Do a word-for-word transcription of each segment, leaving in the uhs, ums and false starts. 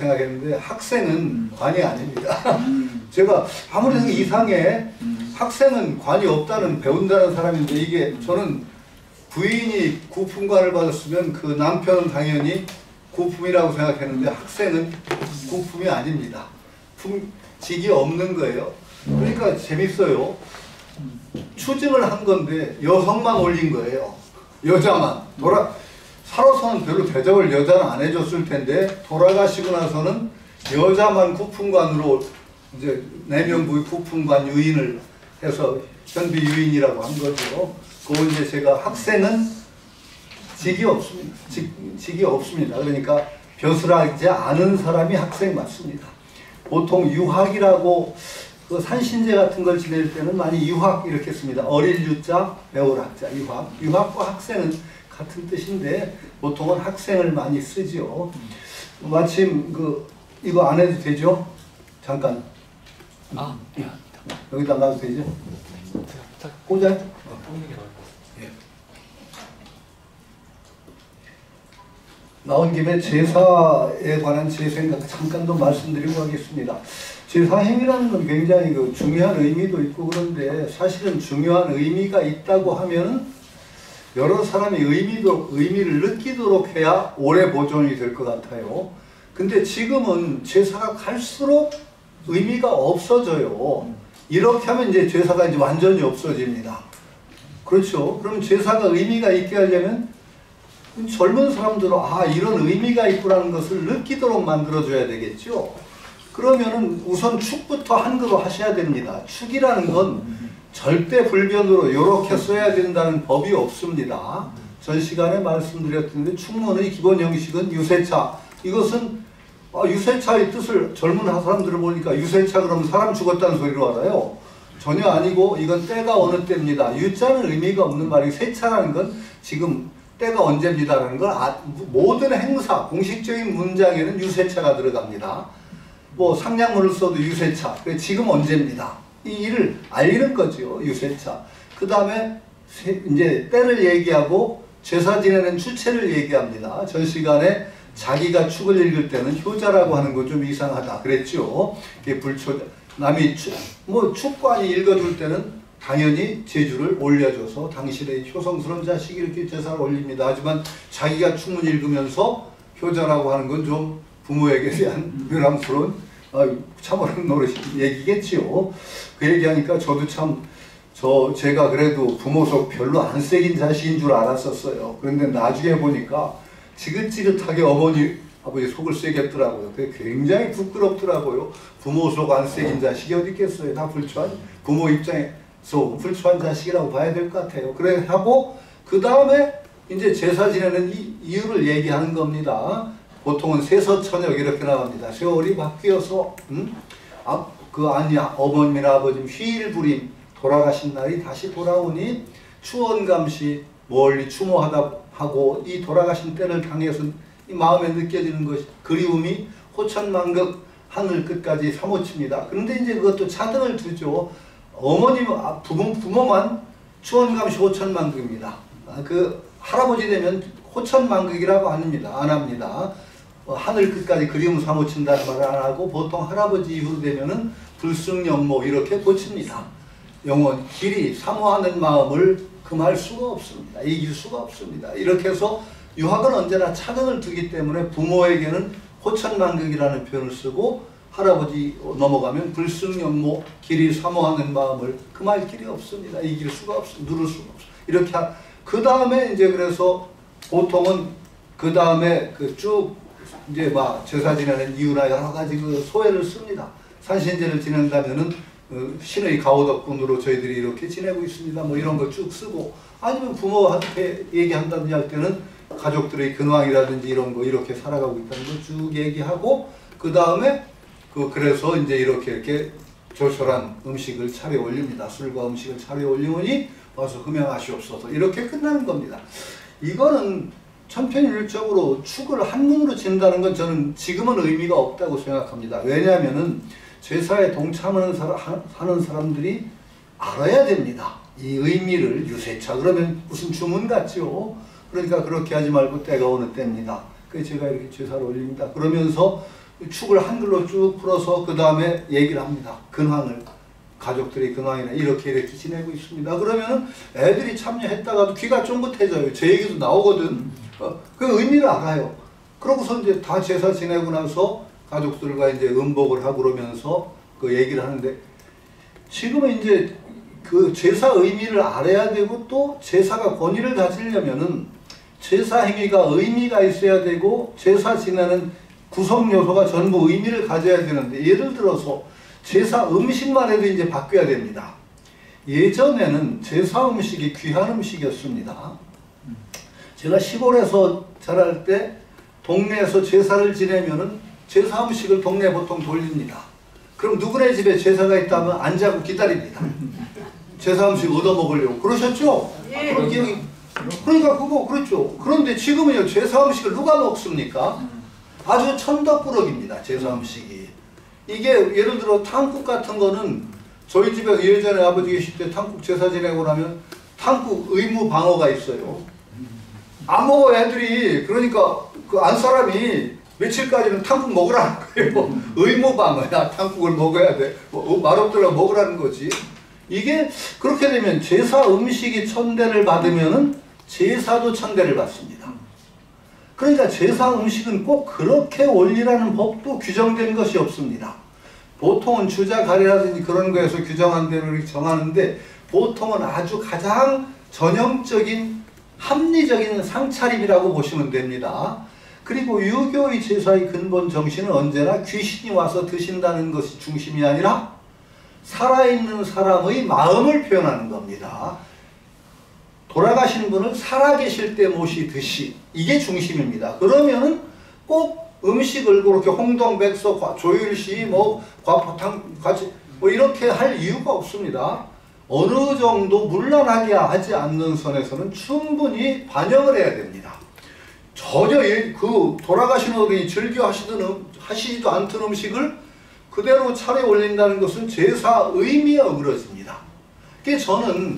생각했는데 학생은 음. 관이 아닙니다. 음. 제가 아무리 생각 이상해. 음. 학생은 관이 없다는 배운다는 사람인데 이게 저는 부인이 구품관을 받았으면 그 남편은 당연히 구품이라고 생각했는데 학생은 구품이 아닙니다. 품직이 없는 거예요. 그러니까 재밌어요. 추징을 한 건데 여성만 올린 거예요. 여자만. 돌아 살아서는 별로 대접을 여자는 안 해줬을 텐데 돌아가시고 나서는 여자만 구품관으로 이제 네 명부의 구품관 유인을 해서 현비 유인이라고 한 거죠. 그거 이제 제가 학생은 직이 없습니다. 직, 직이 없습니다. 그러니까 벼슬하지 않은 사람이 학생 맞습니다. 보통 유학이라고 그 산신제 같은 걸 지낼 때는 많이 유학 이렇게 씁니다. 어릴 유자, 배울 학자, 유학. 유학과 학생은 같은 뜻인데 보통은 학생을 많이 쓰죠. 마침 그 이거 안 해도 되죠? 잠깐. 아, 예. 여기다 놔도 되죠? 꽂아요? 예. 나온 김에 제사에 관한 제 생각 잠깐 더 말씀드리고 가겠습니다. 제사 행위라는 건 굉장히 그 중요한 의미도 있고 그런데 사실은 중요한 의미가 있다고 하면 여러 사람이 의미도, 의미를 느끼도록 해야 오래 보존이 될 것 같아요. 근데 지금은 제사가 갈수록 의미가 없어져요. 이렇게 하면 이제 제사가 이제 완전히 없어집니다. 그렇죠? 그럼 제사가 의미가 있게 하려면 젊은 사람들은 아 이런 의미가 있구라는 것을 느끼도록 만들어줘야 되겠죠. 그러면은 우선 축부터 한글로 하셔야 됩니다. 축이라는 건 절대 불변으로 이렇게 써야 된다는 법이 없습니다. 전 시간에 말씀드렸는데 축문의 기본 형식은 유세차. 이것은 아, 유세차의 뜻을 젊은 사람들을 보니까 유세차 그러면 사람 죽었다는 소리로 알아요. 전혀 아니고 이건 때가 어느 때입니다. 유자는 의미가 없는 말이 세차라는 건 지금 때가 언제입니다라는 걸 아, 모든 행사, 공식적인 문장에는 유세차가 들어갑니다. 뭐 상냥문을 써도 유세차, 지금 언제입니다. 이 일을 알리는 거죠. 유세차. 그 다음에 이제 때를 얘기하고 제사 지내는 주체를 얘기합니다. 전 시간에 자기가 축을 읽을 때는 효자라고 하는 건 좀 이상하다 그랬죠. 이게 불초자. 남이 축, 뭐 축관이 읽어줄 때는 당연히 제주를 올려줘서 당신의 효성스러운 자식이 이렇게 제사를 올립니다. 하지만 자기가 축문 읽으면서 효자라고 하는 건 좀 부모에게 대한 유람스러운 아, 참 어려운 노릇 얘기겠지요. 그 얘기하니까 저도 참 저 제가 그래도 부모 속 별로 안 세긴 자식인 줄 알았었어요. 그런데 나중에 보니까 지긋지긋하게 어머니 아버지 속을 세겠더라고요. 그게 굉장히 부끄럽더라고요. 부모 속 안 세긴 자식이 어디 있겠어요. 다 불초한 부모 입장에서 불초한 자식이라고 봐야 될 것 같아요. 그래 하고 그 다음에 이제 제사 지내는 이, 이유를 얘기하는 겁니다. 보통은 세서천역 이렇게 나갑니다. 세월이 바뀌어서 음? 아, 그 아니 어머님이나 아버님 휴일부림 돌아가신 날이 다시 돌아오니 추원감시 멀리 추모하다 하고 이 돌아가신 때를 당해서 이 마음에 느껴지는 것이 그리움이 호천만극 하늘 끝까지 사모칩니다. 그런데 이제 그것도 차등을 두죠. 어머님 부모, 부모만 추원감시 호천만극입니다. 그 할아버지 되면 호천만극이라고 합니다. 안 합니다. 어, 하늘 끝까지 그리움 사모친다는 말을 안 하고 보통 할아버지 이후로 되면은 불승연모 이렇게 고칩니다. 영원 길이 사모하는 마음을 금할 수가 없습니다. 이길 수가 없습니다. 이렇게 해서 유학은 언제나 차등을 두기 때문에 부모에게는 호천만극이라는 표현을 쓰고 할아버지 넘어가면 불승연모 길이 사모하는 마음을 금할 길이 없습니다. 이길 수가 없습니다. 누를 수가 없습니다. 이렇게 그 다음에 이제 그래서 보통은 그 다음에 그 쭉 이제 막 제사 지내는 이유나 여러 가지 그 소회를 씁니다. 산신제를 지낸다면은 그 신의 가호 덕분으로 저희들이 이렇게 지내고 있습니다. 뭐 이런 거 쭉 쓰고 아니면 부모한테 얘기한다든지 할 때는 가족들의 근황이라든지 이런 거 이렇게 살아가고 있다는 거 쭉 얘기하고 그 다음에 그 그래서 이제 이렇게 이렇게 조촐한 음식을 차려 올립니다. 술과 음식을 차려 올리오니 와서 흠양하시옵소서 이렇게 끝나는 겁니다. 이거는 천편일률적으로 축을 한문으로 진다는 건 저는 지금은 의미가 없다고 생각합니다. 왜냐하면은 제사에 동참하는 사람, 하는 사람들이 알아야 됩니다. 이 의미를 유세차 그러면 무슨 주문 같죠. 그러니까 그렇게 하지 말고 때가 어느 때입니다. 그래서 제가 이렇게 제사를 올립니다. 그러면서 축을 한글로 쭉 풀어서 그 다음에 얘기를 합니다. 근황을. 가족들이 근황이나 이렇게 이렇게 지내고 있습니다. 그러면은 애들이 참여했다가도 귀가 쫑긋해져요. 제 얘기도 나오거든. 어, 그 의미를 알아요. 그러고서 이제 다 제사 지내고 나서 가족들과 이제 음복을 하고 그러면서 그 얘기를 하는데, 지금은 이제 그 제사 의미를 알아야 되고, 또 제사가 권위를 가지려면은 제사 행위가 의미가 있어야 되고, 제사 지내는 구성 요소가 전부 의미를 가져야 되는데, 예를 들어서 제사 음식만 해도 이제 바뀌어야 됩니다. 예전에는 제사 음식이 귀한 음식이었습니다. 제가 시골에서 자랄 때 동네에서 제사를 지내면은 제사 음식을 동네에 보통 돌립니다. 그럼 누구네 집에 제사가 있다면 안 자고 기다립니다. 제사 음식 얻어먹으려고. 그러셨죠? 예. 그런 기억이, 그러니까 그거 그렇죠. 그런데 지금은요, 제사 음식을 누가 먹습니까? 아주 천덕꾸러기입니다, 제사 음식이. 이게 예를 들어 탕국 같은 거는 저희 집에 예전에 아버지 계실 때 탕국 제사 지내고 나면 탕국 의무 방어가 있어요. 안 먹어 애들이. 그러니까 그 안 사람이 며칠까지는 탕국 먹으라는 거예요. 의무 방어야. 탕국을 먹어야 돼. 뭐, 말없들라 먹으라는 거지. 이게 그렇게 되면 제사 음식이 천대를 받으면은 제사도 천대를 받습니다. 그러니까 제사 음식은 꼭 그렇게 올리라는 법도 규정된 것이 없습니다. 보통은 주자 가리라든지 그런 거에서 규정한 대로 이렇게 정하는데, 보통은 아주 가장 전형적인 합리적인 상차림이라고 보시면 됩니다. 그리고 유교의 제사의 근본 정신은 언제나 귀신이 와서 드신다는 것이 중심이 아니라 살아있는 사람의 마음을 표현하는 겁니다. 돌아가신 분을 살아계실 때 모시듯이, 이게 중심입니다. 그러면은 꼭 음식을 그렇게 홍동백서, 조율시, 뭐 과포탕 같이 뭐 이렇게 할 이유가 없습니다. 어느 정도 문란하게 하지 않는 선에서는 충분히 반영을 해야 됩니다. 전혀 그 돌아가신 분이 즐겨 하시던 하시지도 않던 음식을 그대로 차례 올린다는 것은 제사 의미에 어그러집니다. 그래서 저는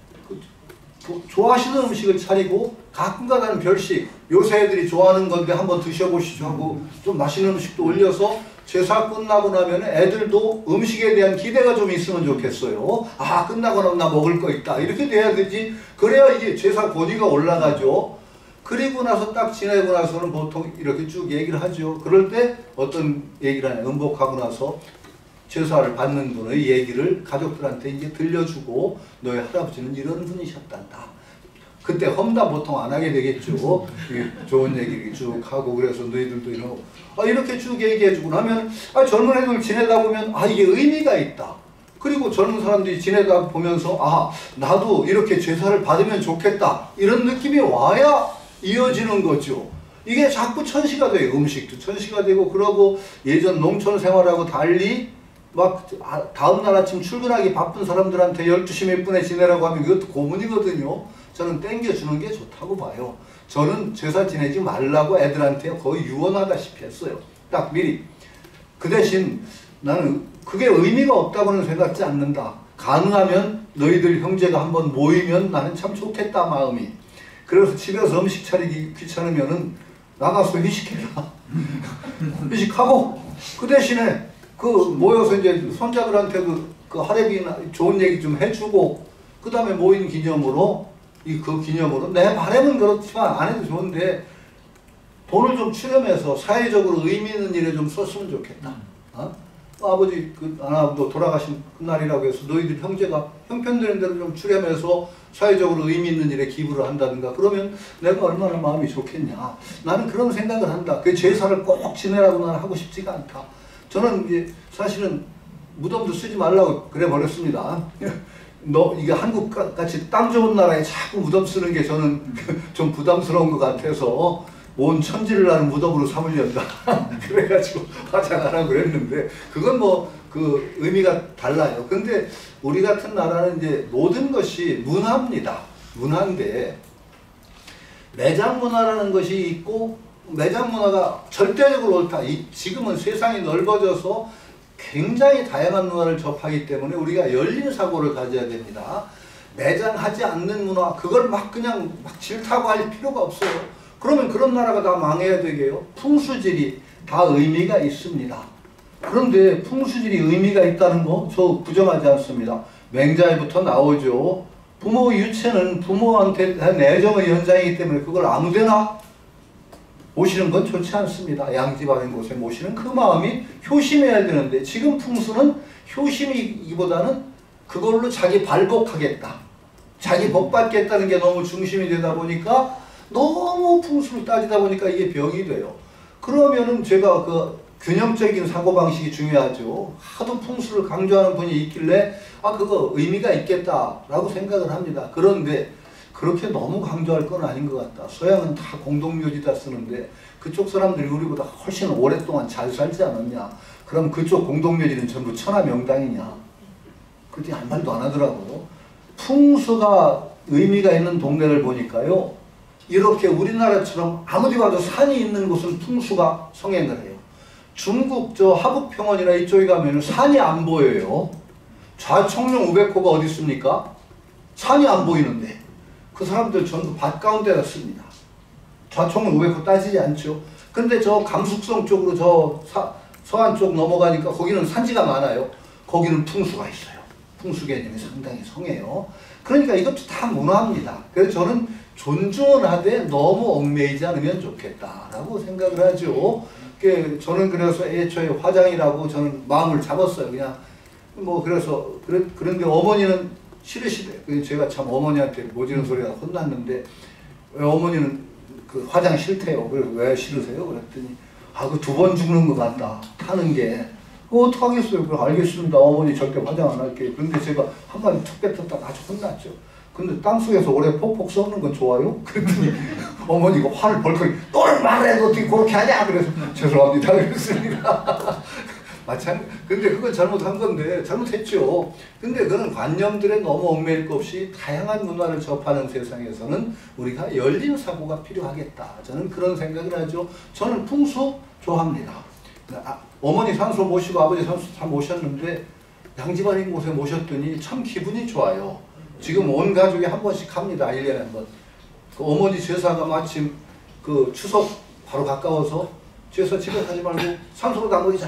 좋아하시는 음식을 차리고 가끔가다는 별식, 요새 애들이 좋아하는 건데 한번 드셔보시죠 하고 좀 맛있는 음식도 올려서 제사 끝나고 나면 애들도 음식에 대한 기대가 좀 있으면 좋겠어요. 아, 끝나고 나면 나 먹을 거 있다, 이렇게 돼야 되지. 그래야 이게 제사 권위가 올라가죠. 그리고 나서 딱 지내고 나서는 보통 이렇게 쭉 얘기를 하죠. 그럴 때 어떤 얘기를 하냐, 음복하고 나서 제사를 받는 분의 얘기를 가족들한테 이제 들려주고, 너희 할아버지는 이런 분이셨단다. 그때 험담 보통 안 하게 되겠죠. 좋은 얘기 쭉 하고, 그래서 너희들도 이런 아, 이렇게 쭉 얘기해주고 나면, 아, 젊은 애들 지내다 보면 아, 이게 의미가 있다. 그리고 젊은 사람들이 지내다 보면서 아, 나도 이렇게 제사를 받으면 좋겠다, 이런 느낌이 와야 이어지는 거죠. 이게 자꾸 천시가 돼요. 음식도 천시가 되고, 그러고 예전 농촌 생활하고 달리 막 다음날 아침 출근하기 바쁜 사람들한테 열두 시 몇 분에 지내라고 하면 이것도 고문이거든요. 저는 땡겨주는 게 좋다고 봐요. 저는 제사 지내지 말라고 애들한테 거의 유언하다시피 했어요. 딱 미리. 그 대신 나는 그게 의미가 없다고는 생각지 않는다. 가능하면 너희들 형제가 한번 모이면 나는 참 좋겠다, 마음이. 그래서 집에서 음식 차리기 귀찮으면은 나가서 회식해라. 회식하고, 그 대신에 그 모여서 이제 손자들한테 그, 그 할애비나 좋은 얘기 좀 해주고, 그 다음에 모인 기념으로, 이 그 기념으로, 내 바람은 그렇지만 안 해도 좋은데 돈을 좀 출연해서 사회적으로 의미 있는 일에 좀 썼으면 좋겠다. 어? 아버지 그 하나도 돌아가신 그날이라고 해서 너희들 형제가 형편되는 대로 좀 출연해서 사회적으로 의미 있는 일에 기부를 한다든가, 그러면 내가 얼마나 마음이 좋겠냐. 나는 그런 생각을 한다. 그 제사를 꼭 지내라고 나는 하고 싶지가 않다. 저는 이제 사실은 무덤도 쓰지 말라고 그래 버렸습니다. 너 이게 한국 같이 땅 좋은 나라에 자꾸 무덤 쓰는 게 저는 좀 부담스러운 것 같아서 온 천지를 나는 무덤으로 삼으려다. 그래가지고 화장 안 하고 그랬는데, 그건 뭐 그 의미가 달라요. 근데 우리 같은 나라는 이제 모든 것이 문화입니다. 문화인데 매장 문화라는 것이 있고, 매장 문화가 절대적으로 옳다. 이 지금은 세상이 넓어져서 굉장히 다양한 문화를 접하기 때문에 우리가 열린 사고를 가져야 됩니다. 매장하지 않는 문화, 그걸 막 그냥 막 질타고 할 필요가 없어요. 그러면 그런 나라가 다 망해야 되게요. 풍수지리, 다 의미가 있습니다. 그런데 풍수질이 의미가 있다는 거 저 부정하지 않습니다. 맹자에부터 나오죠. 부모의 유체는 부모한테 애정의 연장이기 때문에 그걸 아무데나 모시는 건 좋지 않습니다. 양지바른 곳에 모시는 그 마음이 효심해야 되는데 지금 풍수는 효심이기보다는 그걸로 자기 발복하겠다. 자기 복 받겠다는 게 너무 중심이 되다 보니까 너무 풍수를 따지다 보니까 이게 병이 돼요. 그러면은 제가 그 균형적인 사고방식이 중요하죠. 하도 풍수를 강조하는 분이 있길래 아 그거 의미가 있겠다라고 생각을 합니다. 그런데 그렇게 너무 강조할 건 아닌 것 같다. 서양은 다 공동묘지다 쓰는데 그쪽 사람들이 우리보다 훨씬 오랫동안 잘 살지 않았냐. 그럼 그쪽 공동묘지는 전부 천하명당이냐. 그렇게 한 말도 안 하더라고. 풍수가 의미가 있는 동네를 보니까요. 이렇게 우리나라처럼 아무리 봐도 산이 있는 곳은 풍수가 성행을 해요. 중국 저 하북평원이나 이쪽에 가면 산이 안 보여요. 좌청룡 우백호가 어디 있습니까? 산이 안 보이는데 그 사람들 전부 밭 가운데다 씁니다. 좌청룡 우백호 따지지 않죠. 근데 저 감숙성 쪽으로 저 사, 서안 쪽 넘어가니까 거기는 산지가 많아요. 거기는 풍수가 있어요. 풍수 개념이 상당히 성해요. 그러니까 이것도 다 문화입니다. 그래서 저는 존중은 하되 너무 얽매이지 않으면 좋겠다라고 생각을 하죠. 저는 그래서 애초에 화장이라고 저는 마음을 잡았어요. 그냥 뭐 그래서 그래, 그런데 어머니는 싫으시대. 제가 참 어머니한테 모지는 소리가 혼났는데 왜 어머니는 그 화장 싫대요. 그래서 왜 싫으세요? 그랬더니 아 그 두 번 죽는 것 같다. 타는 게. 어, 어떡하겠어요. 그래 알겠습니다. 어머니 절대 화장 안 할게요. 그런데 제가 한마디 툭 뱉었다가 아주 혼났죠. 근데 땅속에서 오래 폭폭 썩는 건 좋아요? 그랬더니 어머니가 화를 벌컥 너는 말해도 어떻게 그렇게 하냐? 그래서 죄송합니다. 그랬습니다. 마찬가지. 근데 그건 잘못한 건데 잘못했죠. 근데 그런 관념들에 너무 얽매일 것 없이 다양한 문화를 접하는 세상에서는 우리가 열린 사고가 필요하겠다. 저는 그런 생각을 하죠. 저는 풍수 좋아합니다. 아, 어머니 산소 모시고 아버지 산소 다 모셨는데 양지바른 곳에 모셨더니 참 기분이 좋아요. 지금 온 가족이 한 번씩 갑니다. 일 년에 한 번. 그 어머니 제사가 마침 그 추석 바로 가까워서 제사 집에 가지 말고 산소로 다 모이자.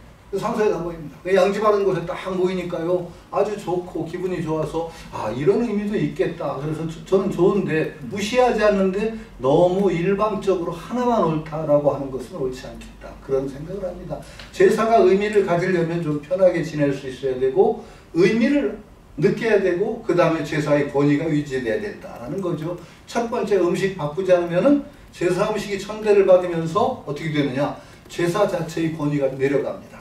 산소에 다 모입니다. 양지바른 곳에 딱 모이니까요. 아주 좋고 기분이 좋아서 아 이런 의미도 있겠다. 그래서 저, 저는 좋은데 무시하지 않는데 너무 일방적으로 하나만 옳다라고 하는 것은 옳지 않겠다. 그런 생각을 합니다. 제사가 의미를 가지려면 좀 편하게 지낼 수 있어야 되고 의미를 느껴야 되고 그 다음에 제사의 권위가 유지돼야 된다라는 거죠. 첫 번째 음식 바꾸지 않으면은 제사 음식이 천대를 받으면서 어떻게 되느냐. 제사 자체의 권위가 내려갑니다.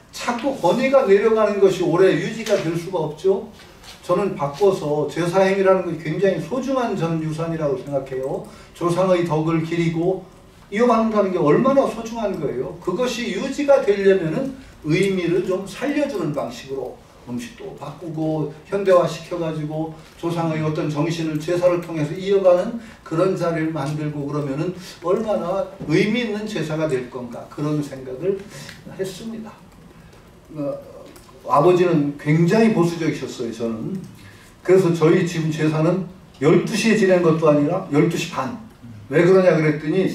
자꾸 권위가 내려가는 것이 오래 유지가 될 수가 없죠. 저는 바꿔서 제사행위라는 것이 굉장히 소중한 전 유산이라고 생각해요. 조상의 덕을 기리고 이어받는다는 게 얼마나 소중한 거예요. 그것이 유지가 되려면은 의미를 좀 살려주는 방식으로 음식도 바꾸고 현대화 시켜가지고 조상의 어떤 정신을 제사를 통해서 이어가는 그런 자리를 만들고 그러면은 얼마나 의미 있는 제사가 될 건가 그런 생각을 했습니다. 어, 아버지는 굉장히 보수적이셨어요. 저는. 그래서 저희 지금 제사는 열두 시에 지내는 것도 아니라 열두 시 반. 왜 그러냐 그랬더니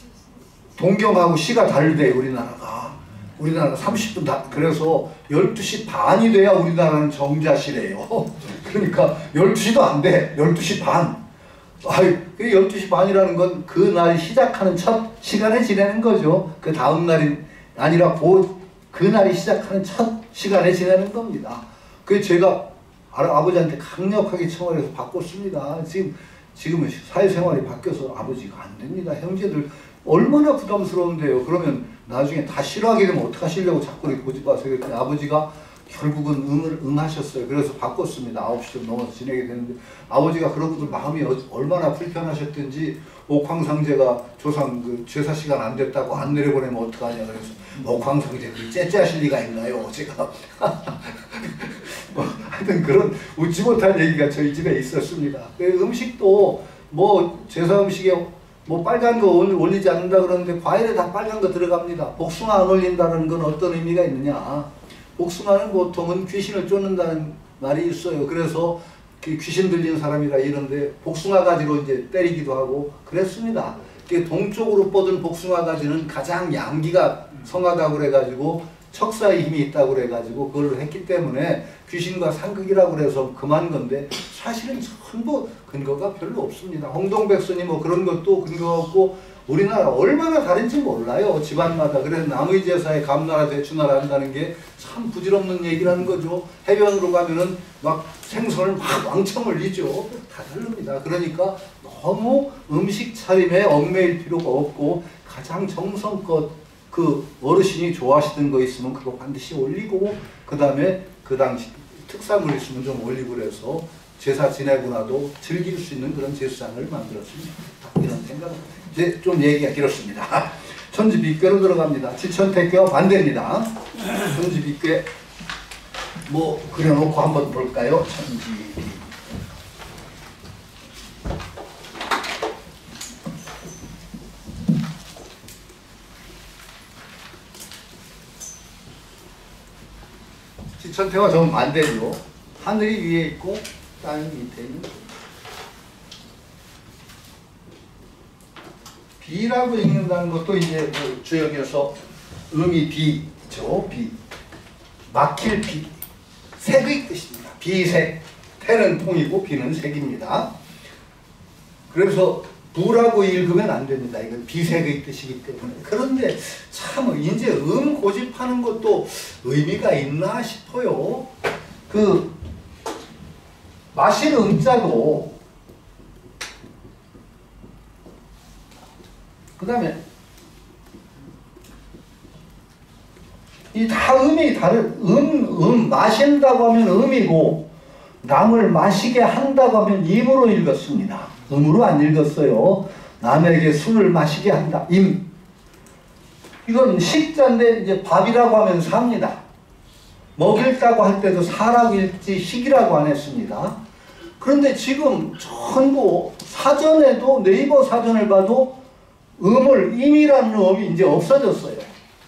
동경하고 시가 다르대 우리나라가. 우리나라가 삼십 분 다. 그래서 열두 시 반이 돼야 우리나라는 정자시래요. 그러니까 열두 시도 안 돼. 열두 시 반. 아이, 열두 시 반이라는 건 그 날이 시작하는 첫 시간에 지내는 거죠. 그 다음 날이 아니라 그 그날이 시작하는 첫 시간에 지내는 겁니다. 그래서 제가 아버지한테 강력하게 청원해서 바꿨습니다. 지금, 지금은 사회생활이 바뀌어서 아버지가 안 됩니다. 형제들 얼마나 부담스러운데요. 그러면 나중에 다 싫어하게 되면 어떡하시려고 자꾸 이렇게 고집하세요. 그랬더니 아버지가 결국은 응을, 응하셨어요. 그래서 바꿨습니다. 아홉 시쯤 넘어서 지내게 되는데 아버지가 그런 분들 마음이 얼마나 불편하셨던지 옥황상제가 조상 그 제사 시간 안 됐다고 안 내려보내면 어떡하냐 그래서 옥황상제 그 째째하실 리가 있나요? 제가 뭐 하여튼 그런 웃지 못할 얘기가 저희 집에 있었습니다. 음식도 뭐 제사 음식에 뭐 빨간 거 올리지 않는다 그러는데 과일에 다 빨간 거 들어갑니다. 복숭아 안 올린다는 건 어떤 의미가 있느냐. 복숭아는 보통은 귀신을 쫓는다는 말이 있어요. 그래서 귀신 들린 사람이라 이런데 복숭아 가지로 이제 때리기도 하고 그랬습니다. 동쪽으로 뻗은 복숭아 가지는 가장 양기가 성하다고 그래가지고 척사의 힘이 있다고 그래가지고 그걸 했기 때문에 귀신과 상극이라고 그래서 그만 건데 사실은 전부 근거가 별로 없습니다. 홍동백선이 뭐 그런 것도 근거가 없고 우리나라 얼마나 다른지 몰라요. 집안마다. 그래서 남의 제사에 감나라 대추나라 한다는 게 참 부질없는 얘기라는 거죠. 해변으로 가면은 막 생선을 막 왕창 올리죠. 다 다릅니다. 그러니까 너무 음식 차림에 얽매일 필요가 없고 가장 정성껏 그 어르신이 좋아하시던 거 있으면 그거 반드시 올리고 그 다음에 그 당시 특산물 있으면 좀 올리고 그래서 제사 지내고 나도 즐길 수 있는 그런 제사상을 만들었습니다. 이런 생각. 이제 좀 얘기가 길었습니다. 천지비괴로 들어갑니다. 지천태괴와 반대입니다. 천지비괴 뭐 그려놓고 한번 볼까요? 천지비. 지천태와 좀 반대죠. 하늘이 위에 있고 땅이 밑에 있는 거예요. 비라고 읽는다는 것도 이제 그 주역에서 음이 비죠. 비. 막힐 비. 색의 뜻입니다. 비색. 태는 통이고 비는 색입니다. 그래서 부라고 읽으면 안 됩니다. 이건 비색의 뜻이기 때문에. 그런데 참 이제 음 고집하는 것도 의미가 있나 싶어요. 그 마실 음자도 그 다음에 이 다 음이 다른 음, 음 마신다고 하면 음이고 남을 마시게 한다고 하면 임으로 읽었습니다. 음으로 안 읽었어요. 남에게 술을 마시게 한다. 임. 이건 식자인데 이제 밥이라고 하면 삽니다. 먹일다고 할 때도 사라고 읽지 식이라고 안 했습니다. 그런데 지금 전부 사전에도 네이버 사전을 봐도 음을 임이라는 음이 이제 없어졌어요.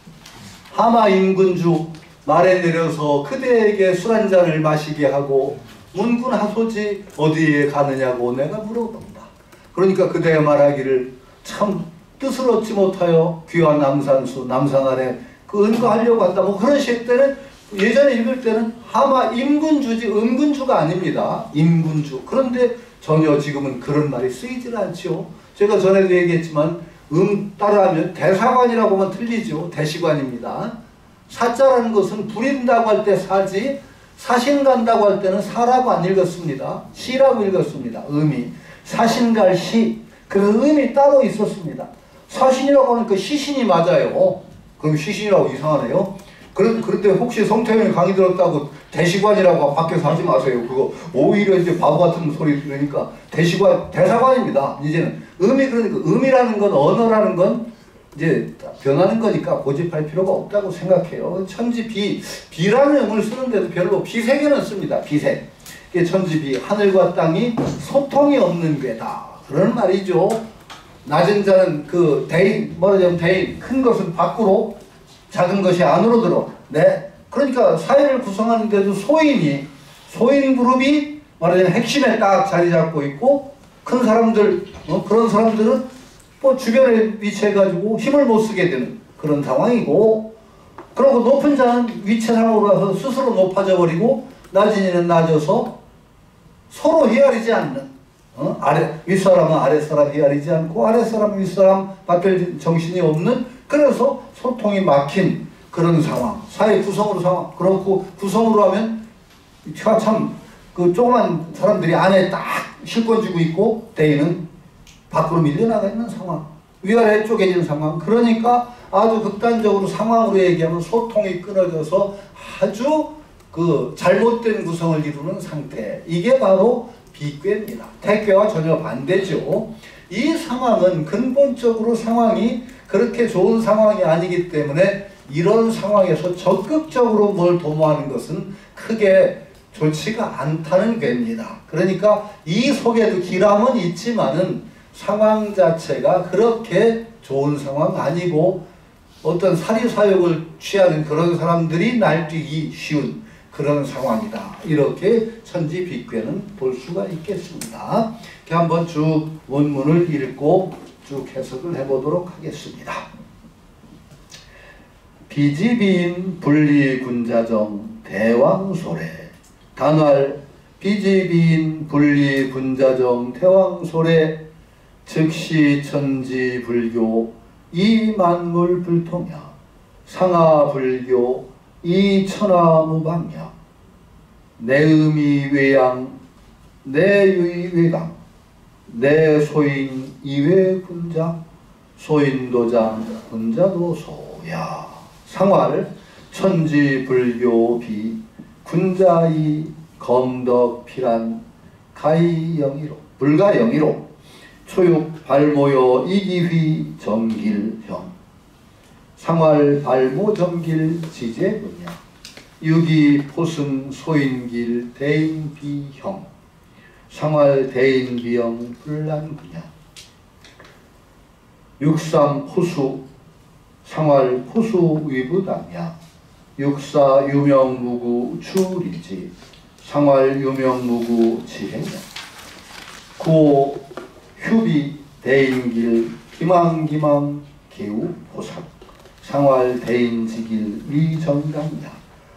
하마 임근주 말에 내려서 그대에게 술 한 잔을 마시게 하고 문군 하소지 어디에 가느냐고 내가 물어본다. 그러니까 그대 말하기를 참 뜻을 얻지 못하여 귀한 남산수 남산 아래 그 은거하려고 한다. 뭐 그런 식 때는 예전에 읽을 때는 하마 임근주지 음근주가 아닙니다. 임근주. 그런데 전혀 지금은 그런 말이 쓰이질 않죠. 제가 전에도 얘기했지만 음 따라하면 대사관이라고 하면 틀리죠. 대시관입니다. 사자라는 것은 부린다고 할 때 사지 사신간다고 할 때는 사라고 안 읽었습니다. 시라고 읽었습니다. 음이. 사신갈 시. 그 음이 따로 있었습니다. 사신이라고 하니까 시신이 맞아요. 그럼 시신이라고 이상하네요. 그런데 혹시 성태형이 강의 들었다고 대시관이라고 밖에서 하지 마세요. 그거 오히려 이제 바보 같은 소리 들으니까 대시관, 대사관입니다. 이제는 음이 그러니까 음이라는 건 언어라는 건 이제 변하는 거니까 고집할 필요가 없다고 생각해요. 천지비, 비라는 음을 쓰는데도 별로 비색에는 씁니다. 비색. 이게 천지비, 하늘과 땅이 소통이 없는 괴다. 그런 말이죠. 낮은 자는 그 대인, 뭐냐면 대인, 큰 것은 밖으로 작은 것이 안으로 들어. 네. 그러니까 사회를 구성하는데도 소인이, 소인 그룹이 말하자면 핵심에 딱 자리 잡고 있고, 큰 사람들, 어, 그런 사람들은 뭐 주변에 위치해가지고 힘을 못 쓰게 되는 그런 상황이고, 그리고 높은 자는 위치상으로 가서 스스로 높아져 버리고, 낮은 이는 낮아서 서로 헤아리지 않는, 어? 아래, 윗사람은 아랫사람 헤아리지 않고, 아랫사람은 윗사람 받을 정신이 없는, 그래서 소통이 막힌 그런 상황. 사회 구성으로 상황. 그렇고 구성으로 하면 참 그 조그만 사람들이 안에 딱 실권 쥐고 있고 대인은 밖으로 밀려나가 있는 상황. 위아래 쪼개지는 상황. 그러니까 아주 극단적으로 상황으로 얘기하면 소통이 끊어져서 아주 그 잘못된 구성을 이루는 상태. 이게 바로 비괴입니다. 태괴와 전혀 반대죠. 이 상황은 근본적으로 상황이 그렇게 좋은 상황이 아니기 때문에 이런 상황에서 적극적으로 뭘 도모하는 것은 크게 좋지가 않다는 괴입니다. 그러니까 이 속에도 기람은 있지만은 상황 자체가 그렇게 좋은 상황 아니고 어떤 사리사욕을 취하는 그런 사람들이 날뛰기 쉬운 그런 상황이다. 이렇게 천지비괴는 볼 수가 있겠습니다. 이렇게 한번 쭉 원문을 읽고 쭉 해석을 해보도록 하겠습니다. 비지비인 분리군자정 대왕소래 단활 비지비인 분리군자정 대왕소래 즉시천지불교 이만물불통야 상하불교 이천하무방야 내의미외양 내유의외강 내소인 이외군자 소인도장 군자도소야 상활 천지불교비 군자이 검덕피란 가이영이로 불가영이로 초육 발모여 이기휘 정길형 상활 발모 정길 지제분야 유기 포승 소인길 대인비형 상활 대인비형 불란분야 육삼 포수 상활 포수 위부당야 육사 유명무구 추리지 상활 유명무구 지행야 구오 휴비 대인길 기망기망 개우포상 상활 대인지길 미정강야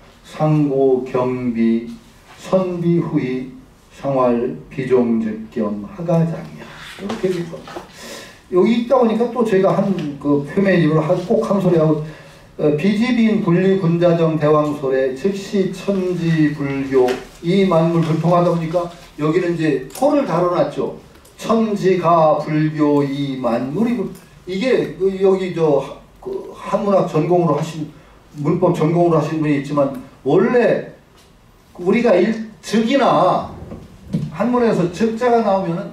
상고 경비 선비후이 상활 비종즉경 하가장야 이렇게 될 겁니다. 여기 있다 보니까 또 제가 한 그 표면집을 꼭 한 소리 하고 어, 비지비인 분리군자정 대왕소래 즉시 천지불교 이 만물 불통하다 보니까 여기는 이제 토를 다뤄놨죠. 천지가 불교 이 만물이 이게 그 여기 저 그 한문학 전공으로 하신 문법 전공으로 하신 분이 있지만 원래 우리가 일, 즉이나 한문에서 즉자가 나오면은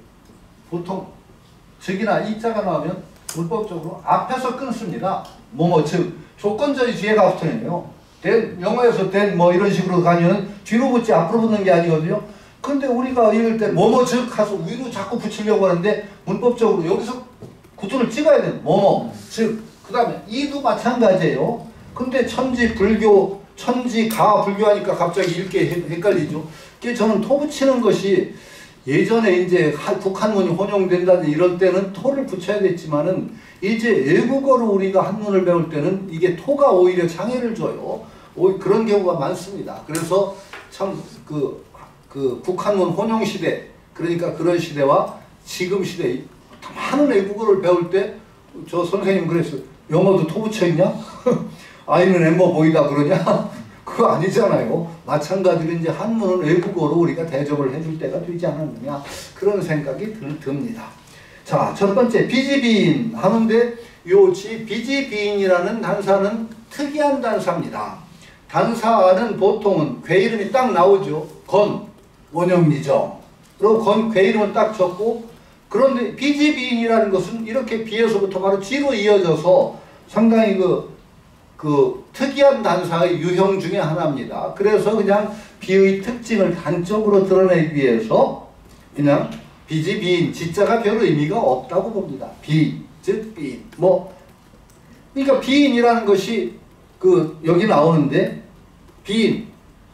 보통 즉이나 이자가 나오면 문법적으로 앞에서 끊습니다. 뭐뭐 즉 조건절이 뒤에가 붙어있네요. 된 영어에서 된 뭐 이런 식으로 가면은 뒤로 붙지 앞으로 붙는 게 아니거든요. 근데 우리가 읽을 때 뭐뭐 즉 하서 위로 자꾸 붙이려고 하는데 문법적으로 여기서 구두를 찍어야 돼요. 뭐뭐 즉 그 다음에 이도 마찬가지예요. 근데 천지 불교 천지 가 불교하니까 갑자기 읽게 헷갈리죠. 그게 저는 토 붙이는 것이 예전에 이제 북한문이 혼용된다든지 이럴 때는 토를 붙여야 됐지만은 이제 외국어로 우리가 한문을 배울 때는 이게 토가 오히려 장애를 줘요. 그런 경우가 많습니다. 그래서 참 그 그 북한문 혼용 시대 그러니까 그런 시대와 지금 시대 많은 외국어를 배울 때 저 선생님 그랬어요. 영어도 토 붙여 있냐? 아이는 엠버 보이다 그러냐? 그거 아니잖아요. 마찬가지로 이제 한문은 외국어로 우리가 대접을 해줄 때가 되지 않았느냐 그런 생각이 들, 듭니다. 자, 첫 번째 비지비인 하는데 요지 비지비인이라는 단사는 특이한 단사입니다. 단사는 보통은 괴 이름이 딱 나오죠. 건 원형미정 그리고 건 괴 이름은 딱 적고 그런데 비지비인이라는 것은 이렇게 비에서부터 바로 지로 이어져서 상당히 그 그 특이한 단사의 유형 중에 하나입니다. 그래서 그냥 비의 특징을 단적으로 드러내기 위해서 그냥 비지비인 지자가 별 의미가 없다고 봅니다. 비, 즉 비인. 뭐 그러니까 비인이라는 것이 그 여기 나오는데 비인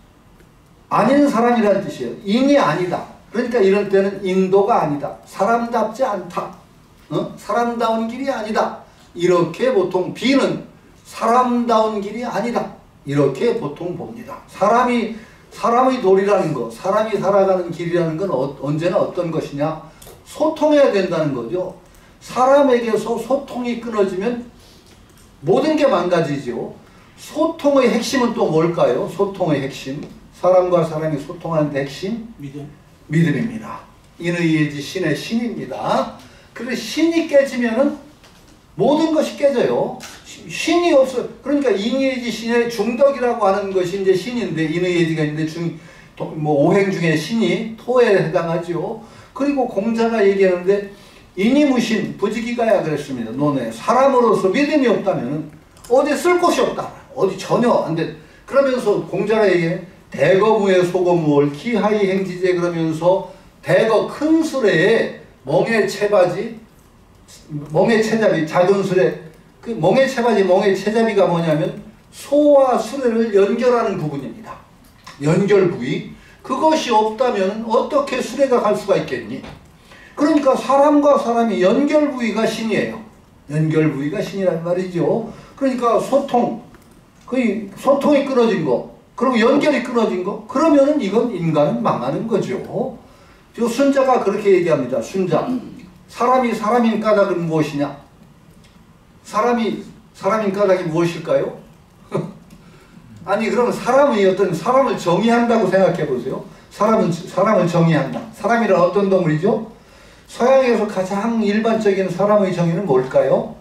아닌 사람이라는 뜻이에요. 인이 아니다. 그러니까 이럴 때는 인도가 아니다. 사람답지 않다. 어? 사람다운 길이 아니다. 이렇게 보통 비는 사람다운 길이 아니다. 이렇게 보통 봅니다. 사람이, 사람의 도리라는 거, 사람이 살아가는 길이라는 건 어, 언제나 어떤 것이냐? 소통해야 된다는 거죠. 사람에게서 소통이 끊어지면 모든 게 망가지죠. 소통의 핵심은 또 뭘까요? 소통의 핵심. 사람과 사람이 소통하는 핵심? 믿음. 믿음입니다. 인의예지 신의 신입니다. 그런데 신이 깨지면은 모든 것이 깨져요. 신이 없어. 그러니까 인의예지 신의 중덕이라고 하는 것이 이제 신인데 인의예지가 있는데 중, 뭐 오행 중에 신이 토에 해당하죠. 그리고 공자가 얘기하는데 인이무신 부지기가야 그랬습니다. 너네 사람으로서 믿음이 없다면 어디 쓸 곳이 없다. 어디 전혀 안 돼. 그러면서 공자가 얘기해 대거무에 소거무월 기하이 행지제 그러면서 대거 큰 수레에 멍에 채바지 멍에 채잡이 작은 수레 그 멍에 채바지 멍에 채잡이가 뭐냐면 소와 수레를 연결하는 부분입니다. 연결 부위 그것이 없다면 어떻게 수레가 갈 수가 있겠니? 그러니까 사람과 사람이 연결 부위가 신이에요. 연결 부위가 신이란 말이죠. 그러니까 소통, 거의 소통이 끊어진 거, 그리고 연결이 끊어진 거, 그러면은 이건 인간은 망하는 거죠. 저 순자가 그렇게 얘기합니다. 순자. 사람이 사람인 까닭은 무엇이냐? 사람이 사람인 까닭이 무엇일까요? 아니 그러면 사람이 어떤 사람을 정의한다고 생각해 보세요. 사람은 사람을 정의한다. 사람이란 어떤 동물이죠? 서양에서 가장 일반적인 사람의 정의는 뭘까요?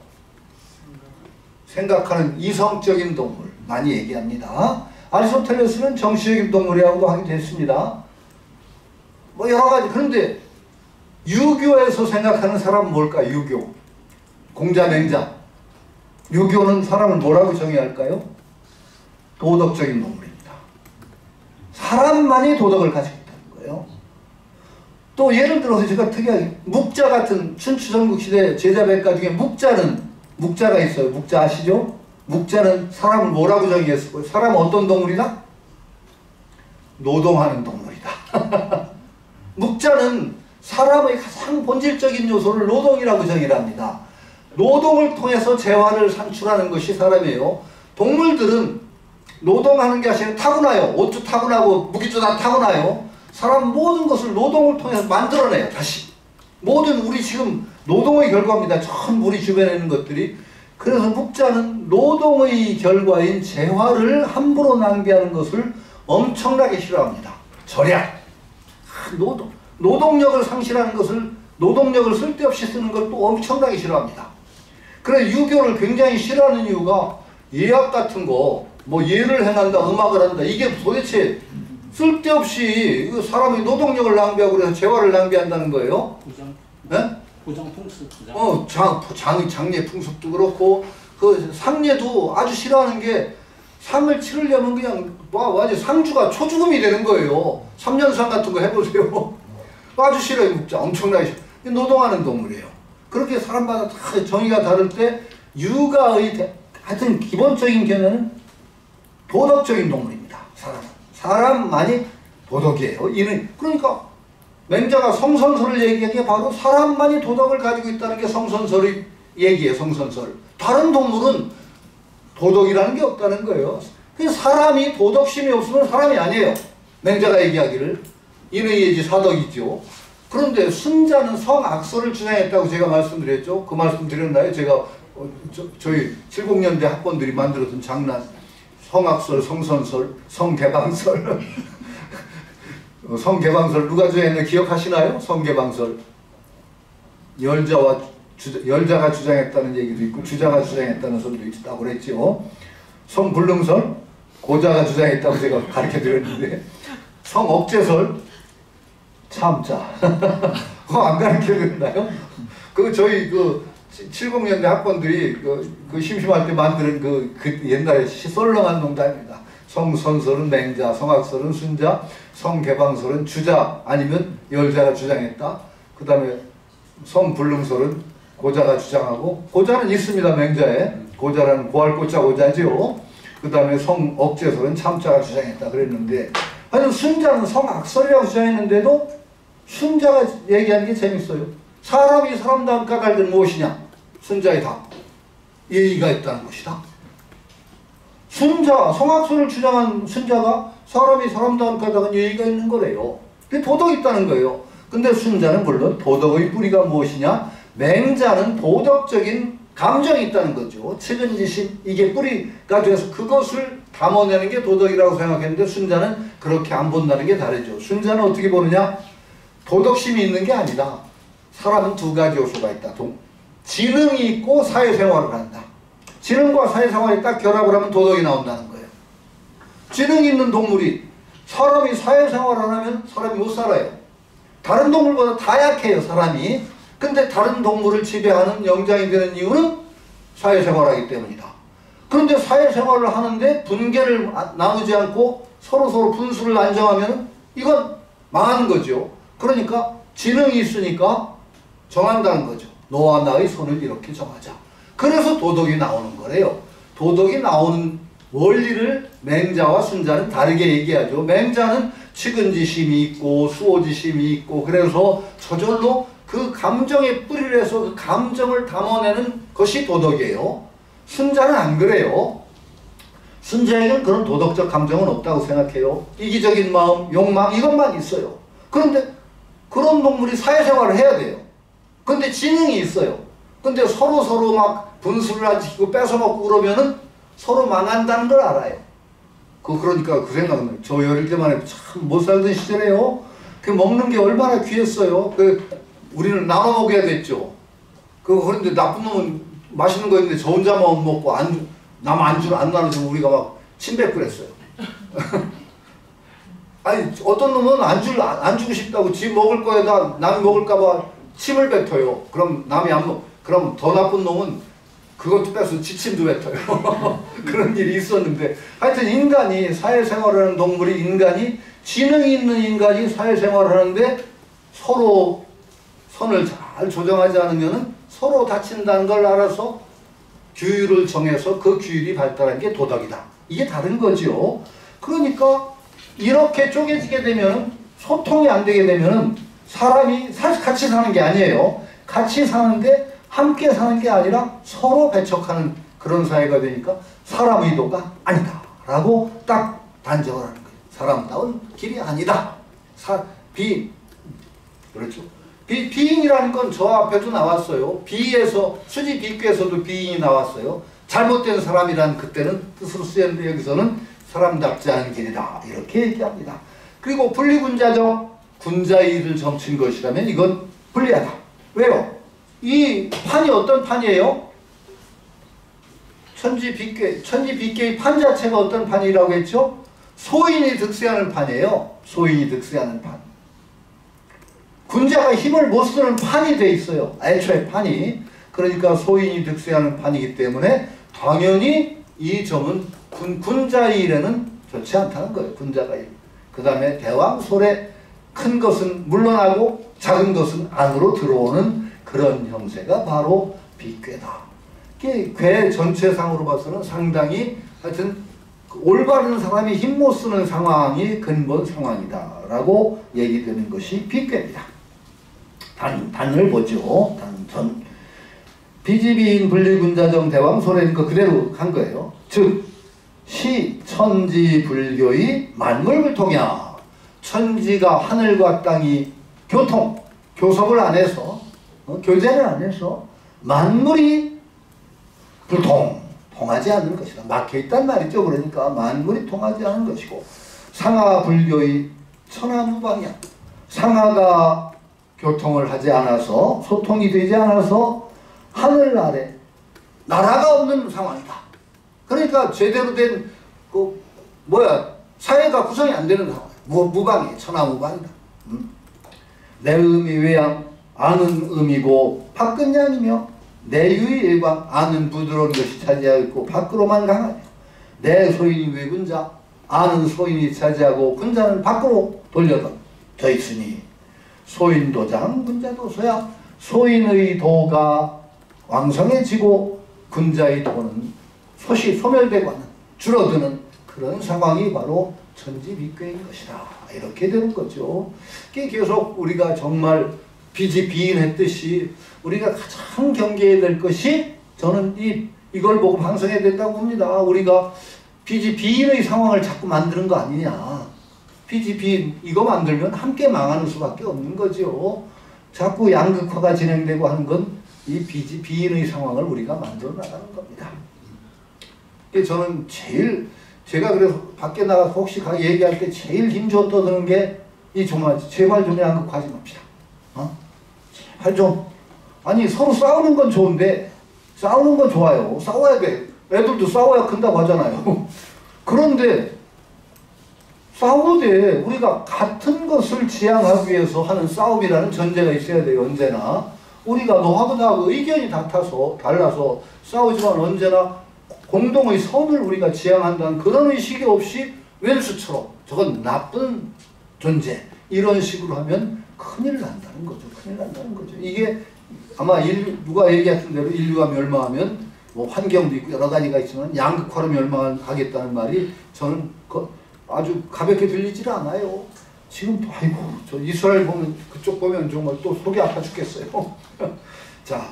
생각하는 이성적인 동물 많이 얘기합니다. 아리스토텔레스는 정치적인 동물이라고도 하기도 했습니다. 뭐 여러 가지. 그런데 유교에서 생각하는 사람은 뭘까요? 유교. 공자, 맹자. 유교는 사람을 뭐라고 정의할까요? 도덕적인 동물입니다. 사람만이 도덕을 가지고 있다는 거예요. 또 예를 들어서 제가 특이하게 묵자 같은 춘추전국시대 제자백가 중에 묵자는 묵자가 있어요. 묵자 아시죠? 묵자는 사람을 뭐라고 정의했을까요? 사람은 어떤 동물이다? 노동하는 동물이다. 묵자는 사람의 가장 본질적인 요소를 노동이라고 정의를 합니다. 노동을 통해서 재화를 산출하는 것이 사람이에요. 동물들은 노동하는 게 아니라 타고나요. 옷도 타고나고 무기도 다 타고나요. 사람 모든 것을 노동을 통해서 만들어내요. 다시. 모든 우리 지금 노동의 결과입니다. 전부 우리 주변에 있는 것들이. 그래서 묵자는 노동의 결과인 재화를 함부로 낭비하는 것을 엄청나게 싫어합니다. 절약. 노동. 노동력을 상실하는 것을, 노동력을 쓸데없이 쓰는 걸 또 엄청나게 싫어합니다. 그래서 유교를 굉장히 싫어하는 이유가 예약 같은 거, 뭐 예를 행한다, 음악을 한다, 이게 도대체 쓸데없이 사람이 노동력을 낭비하고 그래서 재화를 낭비한다는 거예요. 부정, 네? 부정 풍습, 부정. 어, 장, 장, 장례 풍습도 그렇고, 그 상례도 아주 싫어하는 게 상을 치르려면 그냥, 와, 완전 상주가 초죽음이 되는 거예요. 삼년상 같은 거 해보세요. 아주 싫어요, 묵자. 엄청나게 싫어. 노동하는 동물이에요. 그렇게 사람마다 다 정의가 다를 때, 유가의 하여튼 기본적인 견해는 도덕적인 동물입니다. 사람. 사람만이 도덕이에요. 이는, 그러니까, 맹자가 성선설을 얘기한 게 바로 사람만이 도덕을 가지고 있다는 게 성선설의 얘기예요, 성선설. 다른 동물은 도덕이라는 게 없다는 거예요. 사람이 도덕심이 없으면 사람이 아니에요. 맹자가 얘기하기를. 인의예지 사덕이죠. 그런데 순자는 성악설을 주장했다고 제가 말씀드렸죠. 그 말씀 드렸나요? 제가 어, 저, 저희 칠십 년대 학번들이 만들었던 장난. 성악설, 성선설, 성개방설. 성개방설 누가 주장했나 기억하시나요? 성개방설. 열자와 주자, 열자가 주장했다는 얘기도 있고 주자가 주장했다는 설도 있다고 그랬죠. 성불능설 고자가 주장했다고 제가 가르쳐 드렸는데 성억제설 참자. 그거 안 가르쳐 드렸나요? 그 저희 그 칠십 년대 학번들이 그, 그 심심할 때 만드는 그, 그 옛날에 썰렁한 농담입니다. 성선설은 맹자, 성악설은 순자, 성개방설은 주자 아니면 열자가 주장했다. 그 다음에 성불능설은 고자가 주장하고 고자는 있습니다. 맹자에. 고자라는 고할 고자 고자죠. 그 다음에 성억제설은 참자가 주장했다 그랬는데 아니 순자는 성악설이라고 주장했는데도 순자가 얘기하는 게 재밌어요. 사람이 사람다운 까닭은 무엇이냐? 순자의 답. 예의가 있다는 것이다. 순자, 성악설을 주장한 순자가 사람이 사람다운 까닭은 예의가 있는 거래요. 도덕이 있다는 거예요. 근데 순자는 물론 도덕의 뿌리가 무엇이냐? 맹자는 도덕적인 감정이 있다는 거죠. 측은지심, 이게 뿌리가 돼서 그것을 담아내는 게 도덕이라고 생각했는데 순자는 그렇게 안 본다는 게 다르죠. 순자는 어떻게 보느냐? 도덕심이 있는 게 아니다. 사람은 두 가지 요소가 있다. 동, 지능이 있고 사회생활을 한다. 지능과 사회생활이 딱 결합을 하면 도덕이 나온다는 거예요. 지능 있는 동물이 사람이 사회생활을 안 하면 사람이 못 살아요. 다른 동물보다 다 약해요, 사람이. 근데 다른 동물을 지배하는 영장이 되는 이유는 사회생활을 하기 때문이다. 그런데 사회생활을 하는데 분계를 나누지 않고 서로서로 분수를 안 정하면 이건 망하는 거죠. 그러니까 지능이 있으니까 정한다는 거죠. 너와 나의 손을 이렇게 정하자. 그래서 도덕이 나오는 거래요. 도덕이 나오는 원리를 맹자와 순자는 다르게 얘기하죠. 맹자는 측은지심이 있고 수호지심이 있고 그래서 저절로 그 감정의 뿌리를 해서 그 감정을 담아내는 것이 도덕이에요. 순자는 안 그래요. 순자에게는 그런 도덕적 감정은 없다고 생각해요. 이기적인 마음, 욕망 이것만 있어요. 그런데 그런 동물이 사회생활을 해야 돼요. 근데 지능이 있어요. 근데 서로 서로 막 분수를 안 지키고 뺏어먹고 그러면은 서로 망한다는 걸 알아요. 그 그러니까 그 생각은 저 어릴 때만 해도 참 못 살던 시절에요. 그 먹는 게 얼마나 귀했어요. 그 우리는 나눠 먹어야 됐죠. 그 그런데 나쁜 놈은 맛있는 거 있는데 저 혼자만 먹고 안 남 안주 안 나눠주면 우리가 막 침뱉그랬어요. 아니 어떤 놈은 안주를 안 주고 싶다고 지 먹을 거에다 남이 먹을까봐 침을 뱉어요. 그럼 남이 안 먹. 그럼 더 나쁜 놈은 그것도 뺏어서 지침도 뱉어요. 그런 일이 있었는데 하여튼 인간이 사회생활을 하는 동물이 인간이 지능이 있는 인간이 사회생활을 하는데 서로 선을 잘 조정하지 않으면 서로 다친다는 걸 알아서 규율을 정해서 그 규율이 발달한 게 도덕이다. 이게 다른 거죠. 그러니까 이렇게 쪼개지게 되면 소통이 안 되게 되면 사람이 같이 사는 게 아니에요. 같이 사는데 함께 사는 게 아니라 서로 배척하는 그런 사회가 되니까 사람 의도가 아니다 라고 딱 단정을 하는 거예요. 사람다운 길이 아니다. 사, 비, 그렇죠. 비, 비인이라는 건 저 앞에도 나왔어요. 비에서 수지 비교에서도 비인이 나왔어요. 잘못된 사람이란 그때는 뜻으로 쓰였는데 여기서는 사람답지 않은 길이다 이렇게 얘기합니다. 그리고 분리군자적 군자의 일을 점친 것이라면 이건 불리하다. 왜요? 이 판이 어떤 판이에요? 천지비계, 천지비계의 판 자체가 어떤 판이라고 했죠? 소인이 득세하는 판이에요. 소인이 득세하는 판. 군자가 힘을 못 쓰는 판이 돼 있어요. 애초에 판이. 그러니까 소인이 득세하는 판이기 때문에 당연히 이 점은 군, 군자의 일에는 좋지 않다는 거예요. 군자가 일. 그 다음에 대왕솔에 큰 것은 물러나고 작은 것은 안으로 들어오는 그런 형세가 바로 비괴다. 이게 괴 전체상으로 봐서는 상당히 하여튼 올바른 사람이 힘 못 쓰는 상황이 근본 상황이다 라고 얘기되는 것이 비괴입니다. 단, 단을 보죠. 단, 전. 비지비인 분리군자정 대왕소래니까 그대로 한 거예요. 즉, 시, 천지, 불교의 만물불통이야. 천지가 하늘과 땅이 교통, 교섭을 안 해서, 어, 교제를 안 해서 만물이 불통, 통하지 않는 것이다. 막혀있단 말이죠. 그러니까 만물이 통하지 않는 것이고 상하 불교의 천하무방이야. 상하가 교통을 하지 않아서 소통이 되지 않아서 하늘 아래 나라가 없는 상황이다. 그러니까 제대로 된 그 뭐야 사회가 구성이 안 되는 상황. 무, 무방이에요. 천하무방이다. 음? 내 의미 외양 아는 의미고 밖은양이며 내유의 일광 아는 부드러운 것이 차지하고 있고 밖으로만 강하며 내 소인이 외군자 아는 소인이 차지하고 군자는 밖으로 돌려져 있으니 소인도장 군자도 소야 소인의 도가 왕성해지고 군자의 도는 소시 소멸되고 하는 줄어드는 그런 상황이 바로 천지비괴인 것이다. 이렇게 되는 거죠. 이게 계속 우리가 정말 비지비인했듯이 우리가 가장 경계해야 될 것이 저는 이, 이걸 보고 방송해야 된다고 봅니다. 우리가 비지비인의 상황을 자꾸 만드는 거 아니냐. 비지비인 이거 만들면 함께 망하는 수밖에 없는 거죠. 자꾸 양극화가 진행되고 하는 건 이 비지비인의 상황을 우리가 만들어 나가는 겁니다. 저는 제일 제가 그래서 밖에 나가서 혹시 얘기할 때 제일 힘줘 떠드는 게 이 종아지. 제발 좀 양극화하지 맙시다. 어? 제발 좀. 아니 서로 싸우는 건 좋은데 싸우는 건 좋아요. 싸워야 돼. 애들도 싸워야 큰다고 하잖아요. 그런데 싸우되 우리가 같은 것을 지향하기 위해서 하는 싸움이라는 전제가 있어야 돼요. 언제나. 우리가 너하고 나하고 의견이 같아서 달라서 싸우지만 언제나 공동의 선을 우리가 지향한다는 그런 의식이 없이 왼수처럼 저건 나쁜 존재 이런 식으로 하면 큰일 난다는 거죠. 큰일 난다는 거죠. 이게 아마 인류, 누가 얘기했던 대로 인류가 멸망하면 뭐 환경도 있고 여러 가지가 있지만 양극화로 멸망하겠다는 말이 저는 그 아주 가볍게 들리질 않아요. 지금 또 아이고 저 이스라엘 보면 그쪽 보면 정말 또 속이 아파 죽겠어요. 자,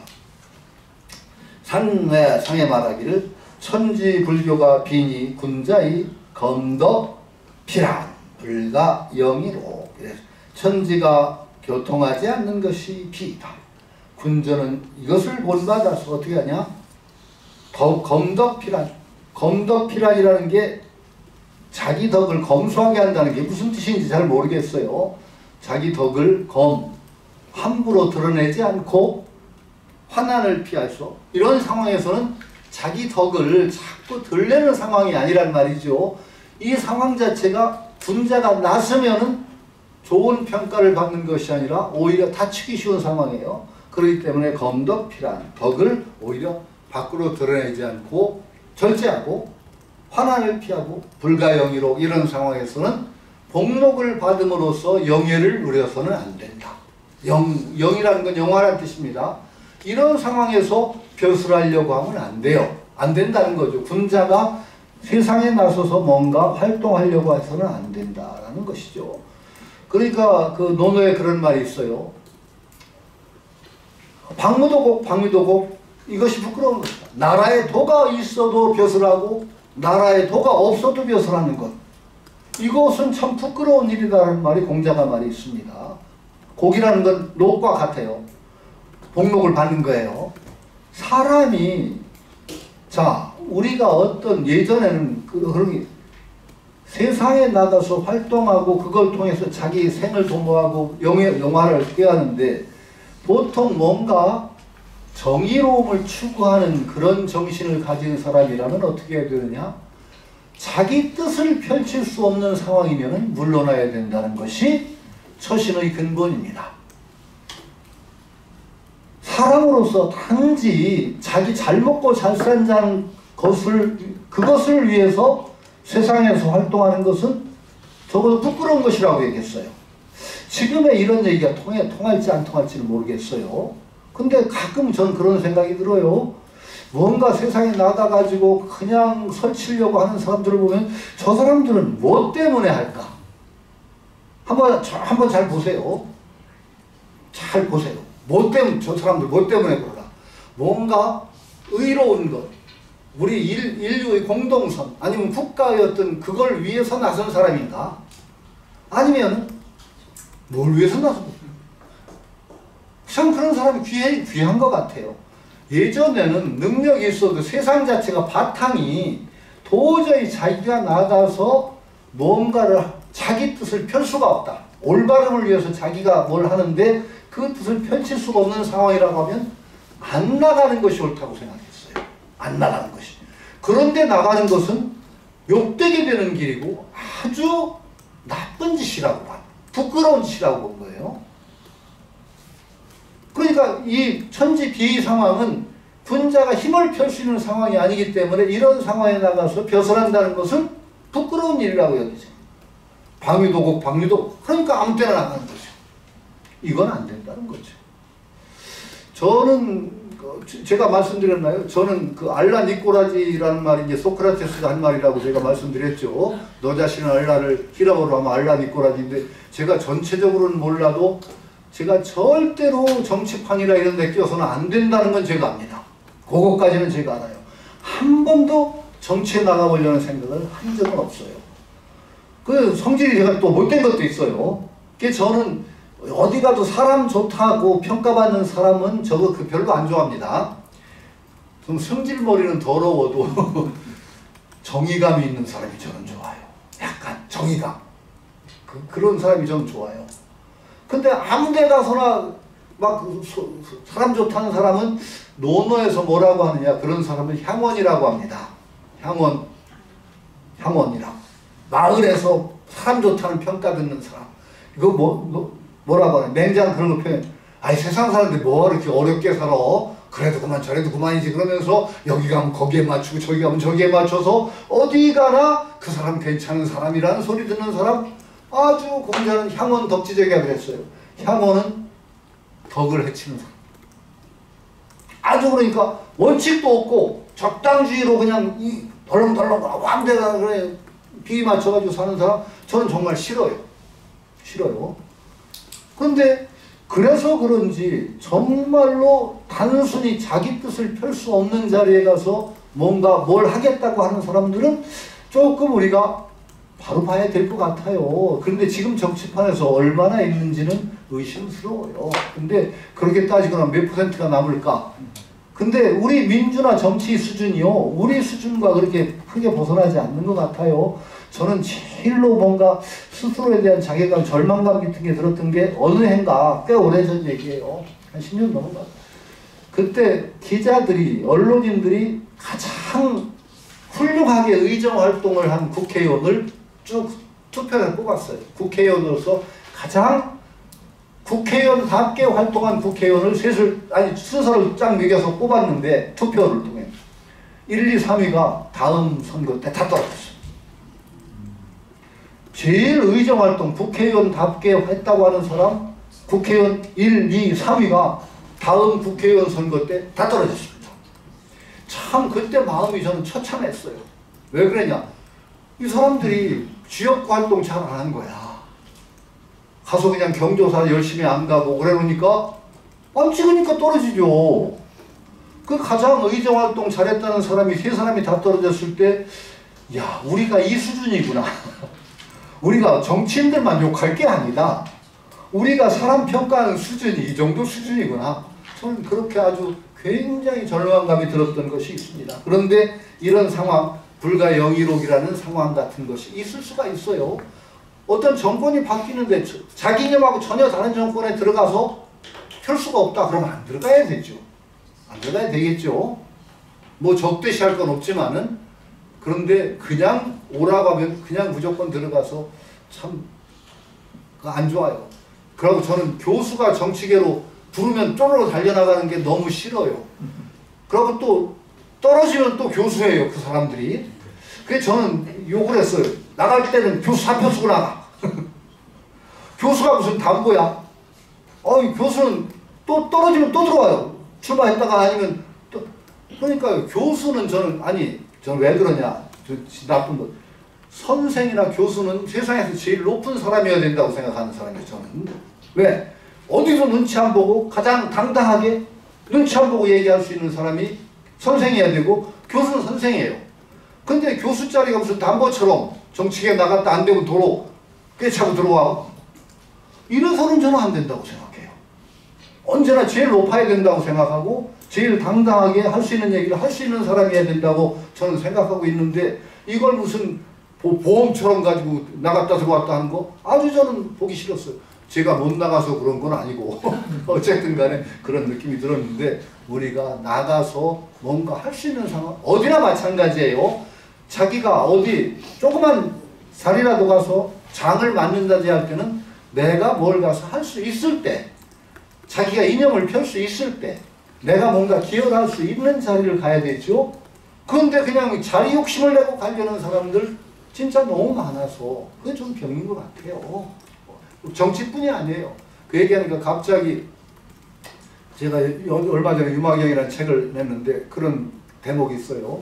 산내 상에 말하기를 천지 불교가 비니 군자의 검덕 피란 불가 영이로. 천지가 교통하지 않는 것이 비다. 군자는 이것을 본받아서 어떻게 하냐? 더욱 검덕피란. 검덕피란이라는 게 자기 덕을 검소하게 한다는 게 무슨 뜻인지 잘 모르겠어요. 자기 덕을 검, 함부로 드러내지 않고 환난을 피하소. 이런 상황에서는 자기 덕을 자꾸 들내는 상황이 아니란 말이죠. 이 상황 자체가 군자가 나서면은 좋은 평가를 받는 것이 아니라 오히려 다치기 쉬운 상황이에요. 그렇기 때문에 검덕피란, 덕을 오히려 밖으로 드러내지 않고 절제하고 환난을 피하고 불가영의로. 이런 상황에서는 복록을 받음으로써 영예를 누려서는 안 된다. 영, 영이라는 건 영화라는 뜻입니다. 이런 상황에서 벼슬하려고 하면 안 돼요. 안 된다는 거죠. 군자가 세상에 나서서 뭔가 활동하려고 해서는 안 된다라는 것이죠. 그러니까 그 논어에 그런 말이 있어요. 박무도곡, 박무도곡, 이것이 부끄러운 것이다. 나라에 도가 있어도 벼슬하고 나라에 도가 없어도 벼슬하는 것. 이것은 참 부끄러운 일이라는 말이 공자가 말이 있습니다. 곡이라는 건 녹과 같아요. 복록을 받는 거예요. 사람이, 자, 우리가 어떤 예전에는 그, 그런 게 세상에 나가서 활동하고 그걸 통해서 자기 생을 도모하고 영예, 영화를 꾀하는데 보통 뭔가 정의로움을 추구하는 그런 정신을 가진 사람이라면 어떻게 해야 되느냐? 자기 뜻을 펼칠 수 없는 상황이면 물러나야 된다는 것이 처신의 근본입니다. 사람으로서 단지 자기 잘 먹고 잘 산다는 것을, 그것을 위해서 세상에서 활동하는 것은 적어도 부끄러운 것이라고 얘기했어요. 지금의 이런 얘기가 통해, 통할지 안 통할지는 모르겠어요. 근데 가끔 전 그런 생각이 들어요. 뭔가 세상에 나가가지고 그냥 설치려고 하는 사람들을 보면 저 사람들은 뭐 때문에 할까? 한번, 한번 잘 보세요. 잘 보세요. 뭐 때문에, 저 사람들 뭐 때문에 그러나? 뭔가 의로운 것, 우리 일, 인류의 공동선, 아니면 국가의 어떤 그걸 위해서 나선 사람인가? 아니면 뭘 위해서 나선 참 그런 사람이 귀해, 귀한 것 같아요. 예전에는 능력이 있어도 세상 자체가 바탕이 도저히 자기가 나가서 뭔가를 자기 뜻을 펼 수가 없다. 올바름을 위해서 자기가 뭘 하는데 그 뜻을 펼칠 수가 없는 상황이라고 하면 안 나가는 것이 옳다고 생각했어요. 안 나가는 것이. 그런데 나가는 것은 욕되게 되는 길이고 아주 나쁜 짓이라고 봐. 부끄러운 짓이라고 본 거예요. 그러니까 이 천지 비의 상황은 군자가 힘을 펼 수 있는 상황이 아니기 때문에 이런 상황에 나가서 벼슬한다는 것은 부끄러운 일이라고 여기죠. 방위도국, 방위도 그러니까 아무 때나 나가는 거죠. 이건 안 된다는 거죠. 저는 제가 말씀드렸나요? 저는 그 알라 니꼬라지라는 말이 이제 소크라테스가 한 말이라고 제가 말씀드렸죠. 너 자신은 알라를 히라보로 하면 알라 니꼬라지인데 제가 전체적으로는 몰라도 제가 절대로 정치판이라 이런 데 끼어서는 안 된다는 건 제가 압니다. 그거까지는 제가 알아요. 한 번도 정치에 나가보려는 생각을 한 적은 없어요. 그 성질이 제가 또 못된 것도 있어요. 그 저는 어디 가도 사람 좋다고 평가받는 사람은 저거 그 별로 안 좋아합니다. 좀 성질머리는 더러워도 정의감이 있는 사람이 저는 좋아요. 약간 정의감. 그, 그런 사람이 저는 좋아요. 근데 아무 데 가서나 막 소, 사람 좋다는 사람은 논어에서 뭐라고 하느냐, 그런 사람을 향원이라고 합니다. 향원, 향원이라고. 마을에서 사람 좋다는 평가 듣는 사람. 이거 뭐, 뭐 뭐라고 하냐, 맹장 그런 거 표현. 아니 세상 사람들이 뭐 이렇게 어렵게 살아. 그래도 그만 저래도 그만이지. 그러면서 여기 가면 거기에 맞추고 저기 가면 저기에 맞춰서 어디 가나 그 사람 괜찮은 사람이라는 소리 듣는 사람, 아주 공자는 향원 덕지적이라 그랬어요. 향원은 덕을 해치는 사람. 아주 그러니까 원칙도 없고 적당주의로 그냥 이 덜렁덜렁 왕대가 그래 비위 맞춰가지고 사는 사람 저는 정말 싫어요. 싫어요. 그런데 그래서 그런지 정말로 단순히 자기 뜻을 펼 수 없는 자리에 가서 뭔가 뭘 하겠다고 하는 사람들은 조금 우리가 바로 봐야 될 것 같아요. 그런데 지금 정치판에서 얼마나 있는지는 의심스러워요. 근데 그렇게 따지거나 몇 퍼센트가 남을까? 근데 우리 민주나 정치 수준이요, 우리 수준과 그렇게 크게 벗어나지 않는 것 같아요. 저는 제일로 뭔가 스스로에 대한 자괴감, 절망감 같은 게 들었던 게 어느 해인가, 꽤 오래전 얘기예요. 한 십 년 넘은 것 같아요. 그때 기자들이, 언론인들이 가장 훌륭하게 의정활동을 한 국회의원을 쭉 투표를 뽑았어요. 국회의원으로서 가장 국회의원답게 활동한 국회의원을 셋을, 아니 순서를 쫙 매겨서 뽑았는데 투표를 통해 일, 이, 삼 위가 다음 선거 때 다 떨어졌어요. 제일 의정활동 국회의원답게 했다고 하는 사람 국회의원 일, 이, 삼 위가 다음 국회의원 선거 때 다 떨어졌습니다. 참 그때 마음이 저는 처참했어요. 왜 그러냐? 이 사람들이 지역 활동 잘 안 한 거야. 가서 그냥 경조사 열심히 안 가고 그래 놓으니까 안 찍으니까 떨어지죠. 그 가장 의정활동 잘했다는 사람이 세 사람이 다 떨어졌을 때 야, 우리가 이 수준이구나. 우리가 정치인들만 욕할 게 아니다. 우리가 사람 평가하는 수준이 이 정도 수준이구나. 저는 그렇게 아주 굉장히 절망감이 들었던 것이 있습니다. 그런데 이런 상황, 불가 영의록이라는 상황 같은 것이 있을 수가 있어요. 어떤 정권이 바뀌는데 자기 이념하고 전혀 다른 정권에 들어가서 펼 수가 없다. 그러면 안 들어가야 되죠. 안 들어가야 되겠죠. 뭐 적대시 할 건 없지만은, 그런데 그냥 오라고 하면 그냥 무조건 들어가서 참 안 좋아요. 그리고 저는 교수가 정치계로 부르면 쪼르르 달려나가는 게 너무 싫어요. 그리고 또 떨어지면 또 교수예요, 그 사람들이. 그래서 저는 욕을 했어요. 나갈 때는 교수 사표 쓰고 나가. 교수가 무슨 담보야? 어, 교수는 또 떨어지면 또 들어와요. 출마했다가 아니면 또. 그러니까 교수는 저는, 아니, 저는 왜 그러냐. 저 나쁜 것. 선생이나 교수는 세상에서 제일 높은 사람이어야 된다고 생각하는 사람이에요, 저는. 왜? 어디서 눈치 안 보고 가장 당당하게 눈치 안 보고 얘기할 수 있는 사람이 선생이어야 되고, 교수는 선생이에요. 근데 교수 자리가 무슨 담보처럼 정치계에 나갔다 안 되면 도로 꿰차고 들어와. 이래서는 저는 안 된다고 생각해요. 언제나 제일 높아야 된다고 생각하고 제일 당당하게 할 수 있는 얘기를 할 수 있는 사람이어야 된다고 저는 생각하고 있는데, 이걸 무슨 보험처럼 가지고 나갔다 들어왔다 하는 거 아주 저는 보기 싫었어요. 제가 못 나가서 그런 건 아니고 어쨌든 간에 그런 느낌이 들었는데, 우리가 나가서 뭔가 할 수 있는 상황, 어디나 마찬가지예요. 자기가 어디 조그만 자리라도 가서 장을 맡는다지 할 때는 내가 뭘 가서 할 수 있을 때, 자기가 이념을 펼 수 있을 때, 내가 뭔가 기여를 할 수 있는 자리를 가야 되죠. 그런데 그냥 자리 욕심을 내고 가려는 사람들 진짜 너무 많아서 그게 좀 병인 것 같아요. 정치뿐이 아니에요. 그 얘기하니까 갑자기 제가 얼마 전에 유마경이라는 책을 냈는데 그런 대목이 있어요.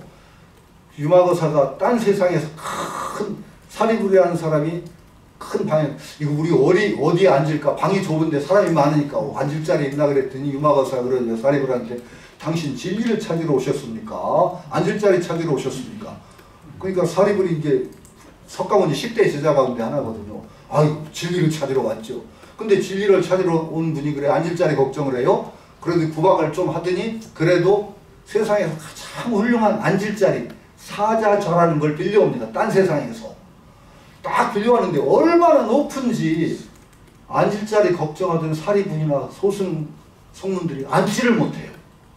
유마거사가 딴 세상에서 큰 사리부리하는 사람이 큰 방에, 이거 우리 어디, 어디에 앉을까? 방이 좁은데 사람이 많으니까 앉을 자리 있나 그랬더니 유마거사가 그러는데 사리부리한테, 당신 진리를 찾으러 오셨습니까? 앉을 자리 찾으러 오셨습니까? 그러니까 사리부리 이제 석가모니 십 대 제자 가운데 하나거든요. 아유, 진리를 찾으러 왔죠. 근데 진리를 찾으러 온 분이 그래 앉을 자리 걱정을 해요? 그래도 구박을 좀 하더니 그래도 세상에서 가장 훌륭한 앉을 자리, 사자절하는 걸 빌려옵니다. 딴 세상에서. 딱 빌려왔는데 얼마나 높은지 앉을 자리 걱정하던 사리분이나 소승 성문들이 앉지를 못해요.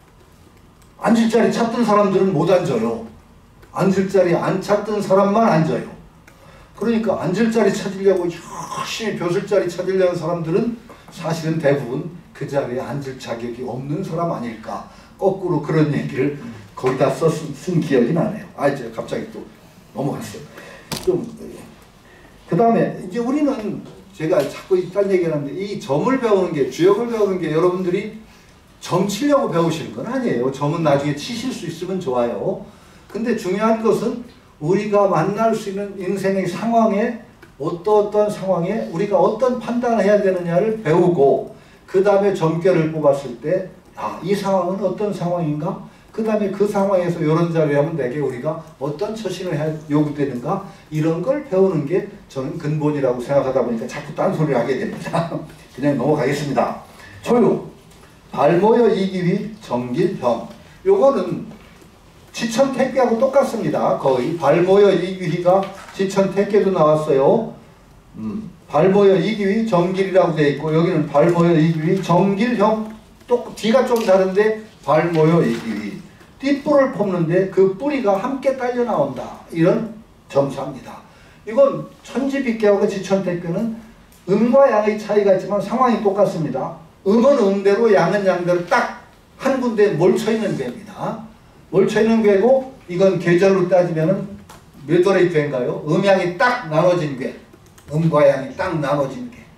앉을 자리 찾던 사람들은 못 앉아요. 앉을 자리 안 찾던 사람만 앉아요. 그러니까 앉을 자리 찾으려고 열심히 벼슬 자리 찾으려는 사람들은 사실은 대부분 그 자리에 앉을 자격이 없는 사람 아닐까. 거꾸로 그런 얘기를 거기다 써 쓴 기억이 나네요. 아, 이제 갑자기 또 넘어갔어요. 좀, 그 다음에 이제 우리는 제가 자꾸 딴 얘기를 하는데, 이 점을 배우는 게, 주역을 배우는 게 여러분들이 점 치려고 배우시는 건 아니에요. 점은 나중에 치실 수 있으면 좋아요. 근데 중요한 것은 우리가 만날 수 있는 인생의 상황에 어떠어떤 상황에 우리가 어떤 판단을 해야 되느냐를 배우고 그 다음에 점괘를 뽑았을 때 아, 이 상황은 어떤 상황인가? 그 다음에 그 상황에서 이런 자리에 하면 내게 우리가 어떤 처신을 해야 요구되는가? 이런 걸 배우는 게 저는 근본이라고 생각하다 보니까 자꾸 딴소리를 하게 됩니다. 그냥 넘어가겠습니다. 조용. 발모여 이기휘 정길형. 요거는 지천택계하고 똑같습니다. 거의 발모여 이기휘가 지천택계도 나왔어요. 음, 발모여 이기휘 정길이라고 되어 있고 여기는 발모여 이기휘 정길형. 또 뒤가 좀 다른데 발모여 이기휘. 띠뿔을 뽑는데 그 뿌리가 함께 딸려 나온다. 이런 점사입니다. 이건 천지빗개하고 지천택계는 음과 양의 차이가 있지만 상황이 똑같습니다. 음은 음대로 양은 양대로 딱 한 군데에 몰쳐있는 괴입니다. 몰쳐있는 괴고 이건 계절로 따지면 몇 월의 괴인가요? 음양이 딱 나눠진 괴. 음과 양이 딱 나눠진 괴.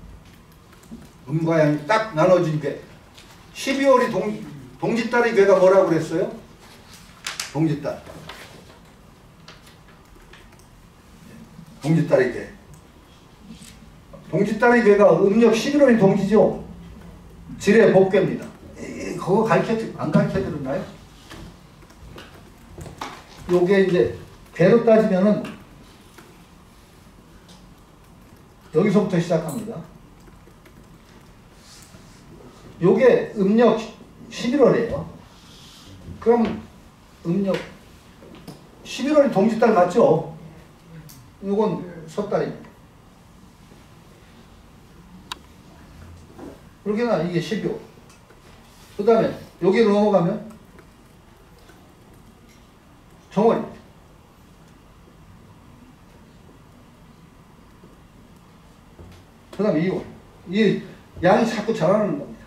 음과 양이 딱 나눠진 괴. 십이월이 동, 동짓달의 괴가 뭐라고 그랬어요? 동짓달. 동짓달의 괴. 동짓달의 괴가 음력 십일월이 동지죠? 지뢰 복괴입니다. 그거 가르쳐, 안 가르쳐 드렸나요? 요게 이제 괴로 따지면은 여기서부터 시작합니다. 요게 음력 십일월이에요. 그러면 음력 십일월이 동짓달 맞죠? 요건 섣달입니다. 그러게나 이게 십이월. 그 다음에 여기로 넘어가면 정월입니다. 그 다음에 이월. 이 양이 자꾸 자라는 겁니다.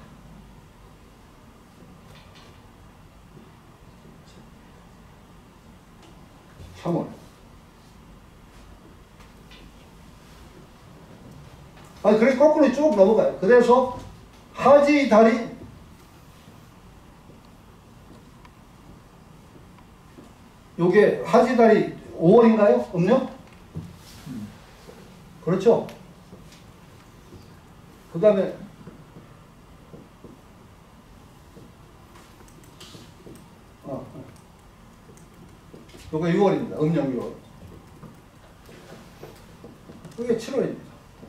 삼월. 아니, 그래서 거꾸로 쭉 넘어가요. 그래서 하지 달이 요게 하지 달이 오월인가요? 음력? 그렇죠? 그 다음에 어, 요게 유월입니다. 음력 유월. 그게 칠월입니다.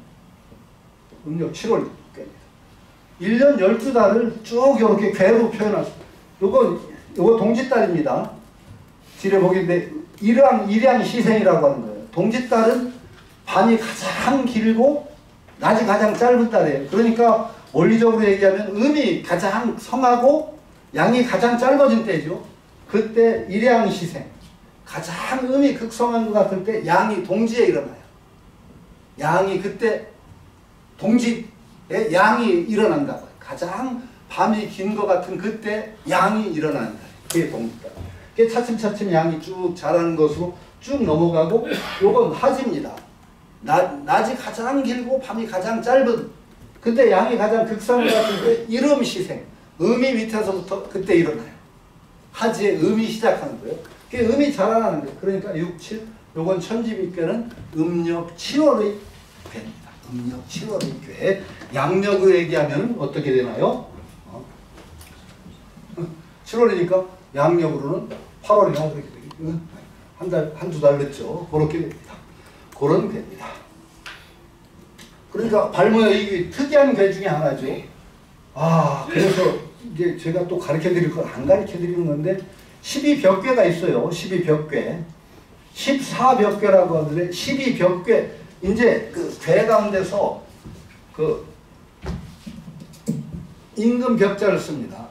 음력 칠월. 일 년 열두 달을 쭉 이렇게 괴로 표현했습니다. 요거, 요거 동짓달입니다. 지뢰복인데, 일양, 일양 시생이라고 하는 거예요. 동짓달은 밤이 가장 길고, 낮이 가장 짧은 달이에요. 그러니까, 원리적으로 얘기하면, 음이 가장 성하고, 양이 가장 짧아진 때죠. 그때 일양 시생. 가장 음이 극성한 것 같을 때, 양이 동지에 일어나요. 양이 그때, 동지, 양이 일어난다고요. 가장 밤이 긴 것 같은 그때 양이 일어난다. 그게 동짓달. 그게 차츰차츰 양이 쭉 자라는 것으로 쭉 넘어가고 요건 하지입니다. 낮, 낮이 가장 길고 밤이 가장 짧은 그때 양이 가장 극성한 것 같은데 이름 시생. 음이 밑에서부터 그때 일어나요. 하지에 음이 시작하는 거예요. 그게 음이 자라나는 거예요. 그러니까 육, 칠 요건 천지빗괴는 음력 칠월의 괴입니다. 음력 칠월의 괴. 양력을 얘기하면 어떻게 되나요? 어? 칠월이니까 양력으로는 팔월이나 그렇게 되겠죠. 한 달, 한두 달 늦죠. 그렇게 됩니다. 그런 괴입니다. 그러니까 발모의 이게 특이한 괴 중에 하나죠. 아, 그래서 이제 제가 또 가르쳐 드릴 걸 안 가르쳐 드리는 건데 십이 벽괴가 있어요. 십이 벽괴. 십사 벽괴라고 하는데 십이 벽괴. 이제 그 괴 가운데서 그 임금 벽자를 씁니다.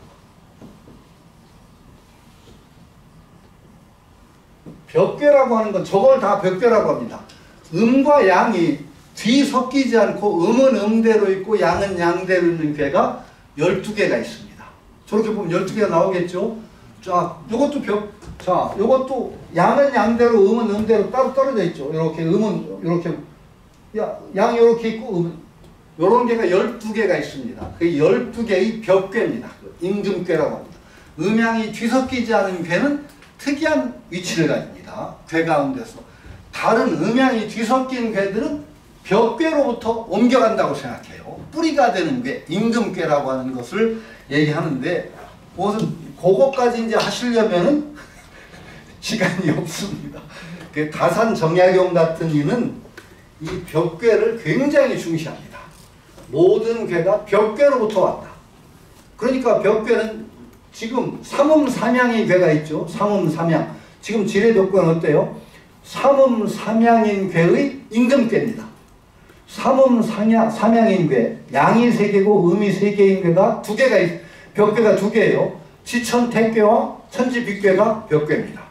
벽괴라고 하는 건 저걸 다 벽괴라고 합니다. 음과 양이 뒤섞이지 않고 음은 음대로 있고 양은 양대로 있는 괴가 열두 개가 있습니다. 저렇게 보면 열두 개가 나오겠죠? 자, 요것도 벽, 자, 요것도 양은 양대로 음은 음대로 따로 떨어져 있죠. 이렇게 음은 이렇게, 야, 양이 이렇게 있고 음은 요런 개가 열두 개가 있습니다. 그 열두 개의 벽괴입니다. 임금괴라고 합니다. 음양이 뒤섞이지 않은 괴는 특이한 위치를 가집니다. 괴 가운데서. 다른 음양이 뒤섞인 궤들은 벽궤로부터 옮겨간다고 생각해요. 뿌리가 되는 궤, 임금궤라고 하는 것을 얘기하는데 무슨 그거까지 이제 하시려면은 시간이 없습니다. 다산 정약용 같은 이는 이 벽궤를 굉장히 중시합니다. 모든 궤가 벽궤로부터 왔다. 그러니까 벽궤는 지금 삼음삼양의 궤가 있죠. 삼음삼양. 지금 지뢰 벽궤는 어때요? 삼음삼양인 궤의 임금궤입니다. 삼음삼양인 궤, 양이 세 개고 음이 세 개인 궤가 두 개가 있, 벽궤가 두 개예요. 지천택궤와 천지빅궤가 벽궤입니다.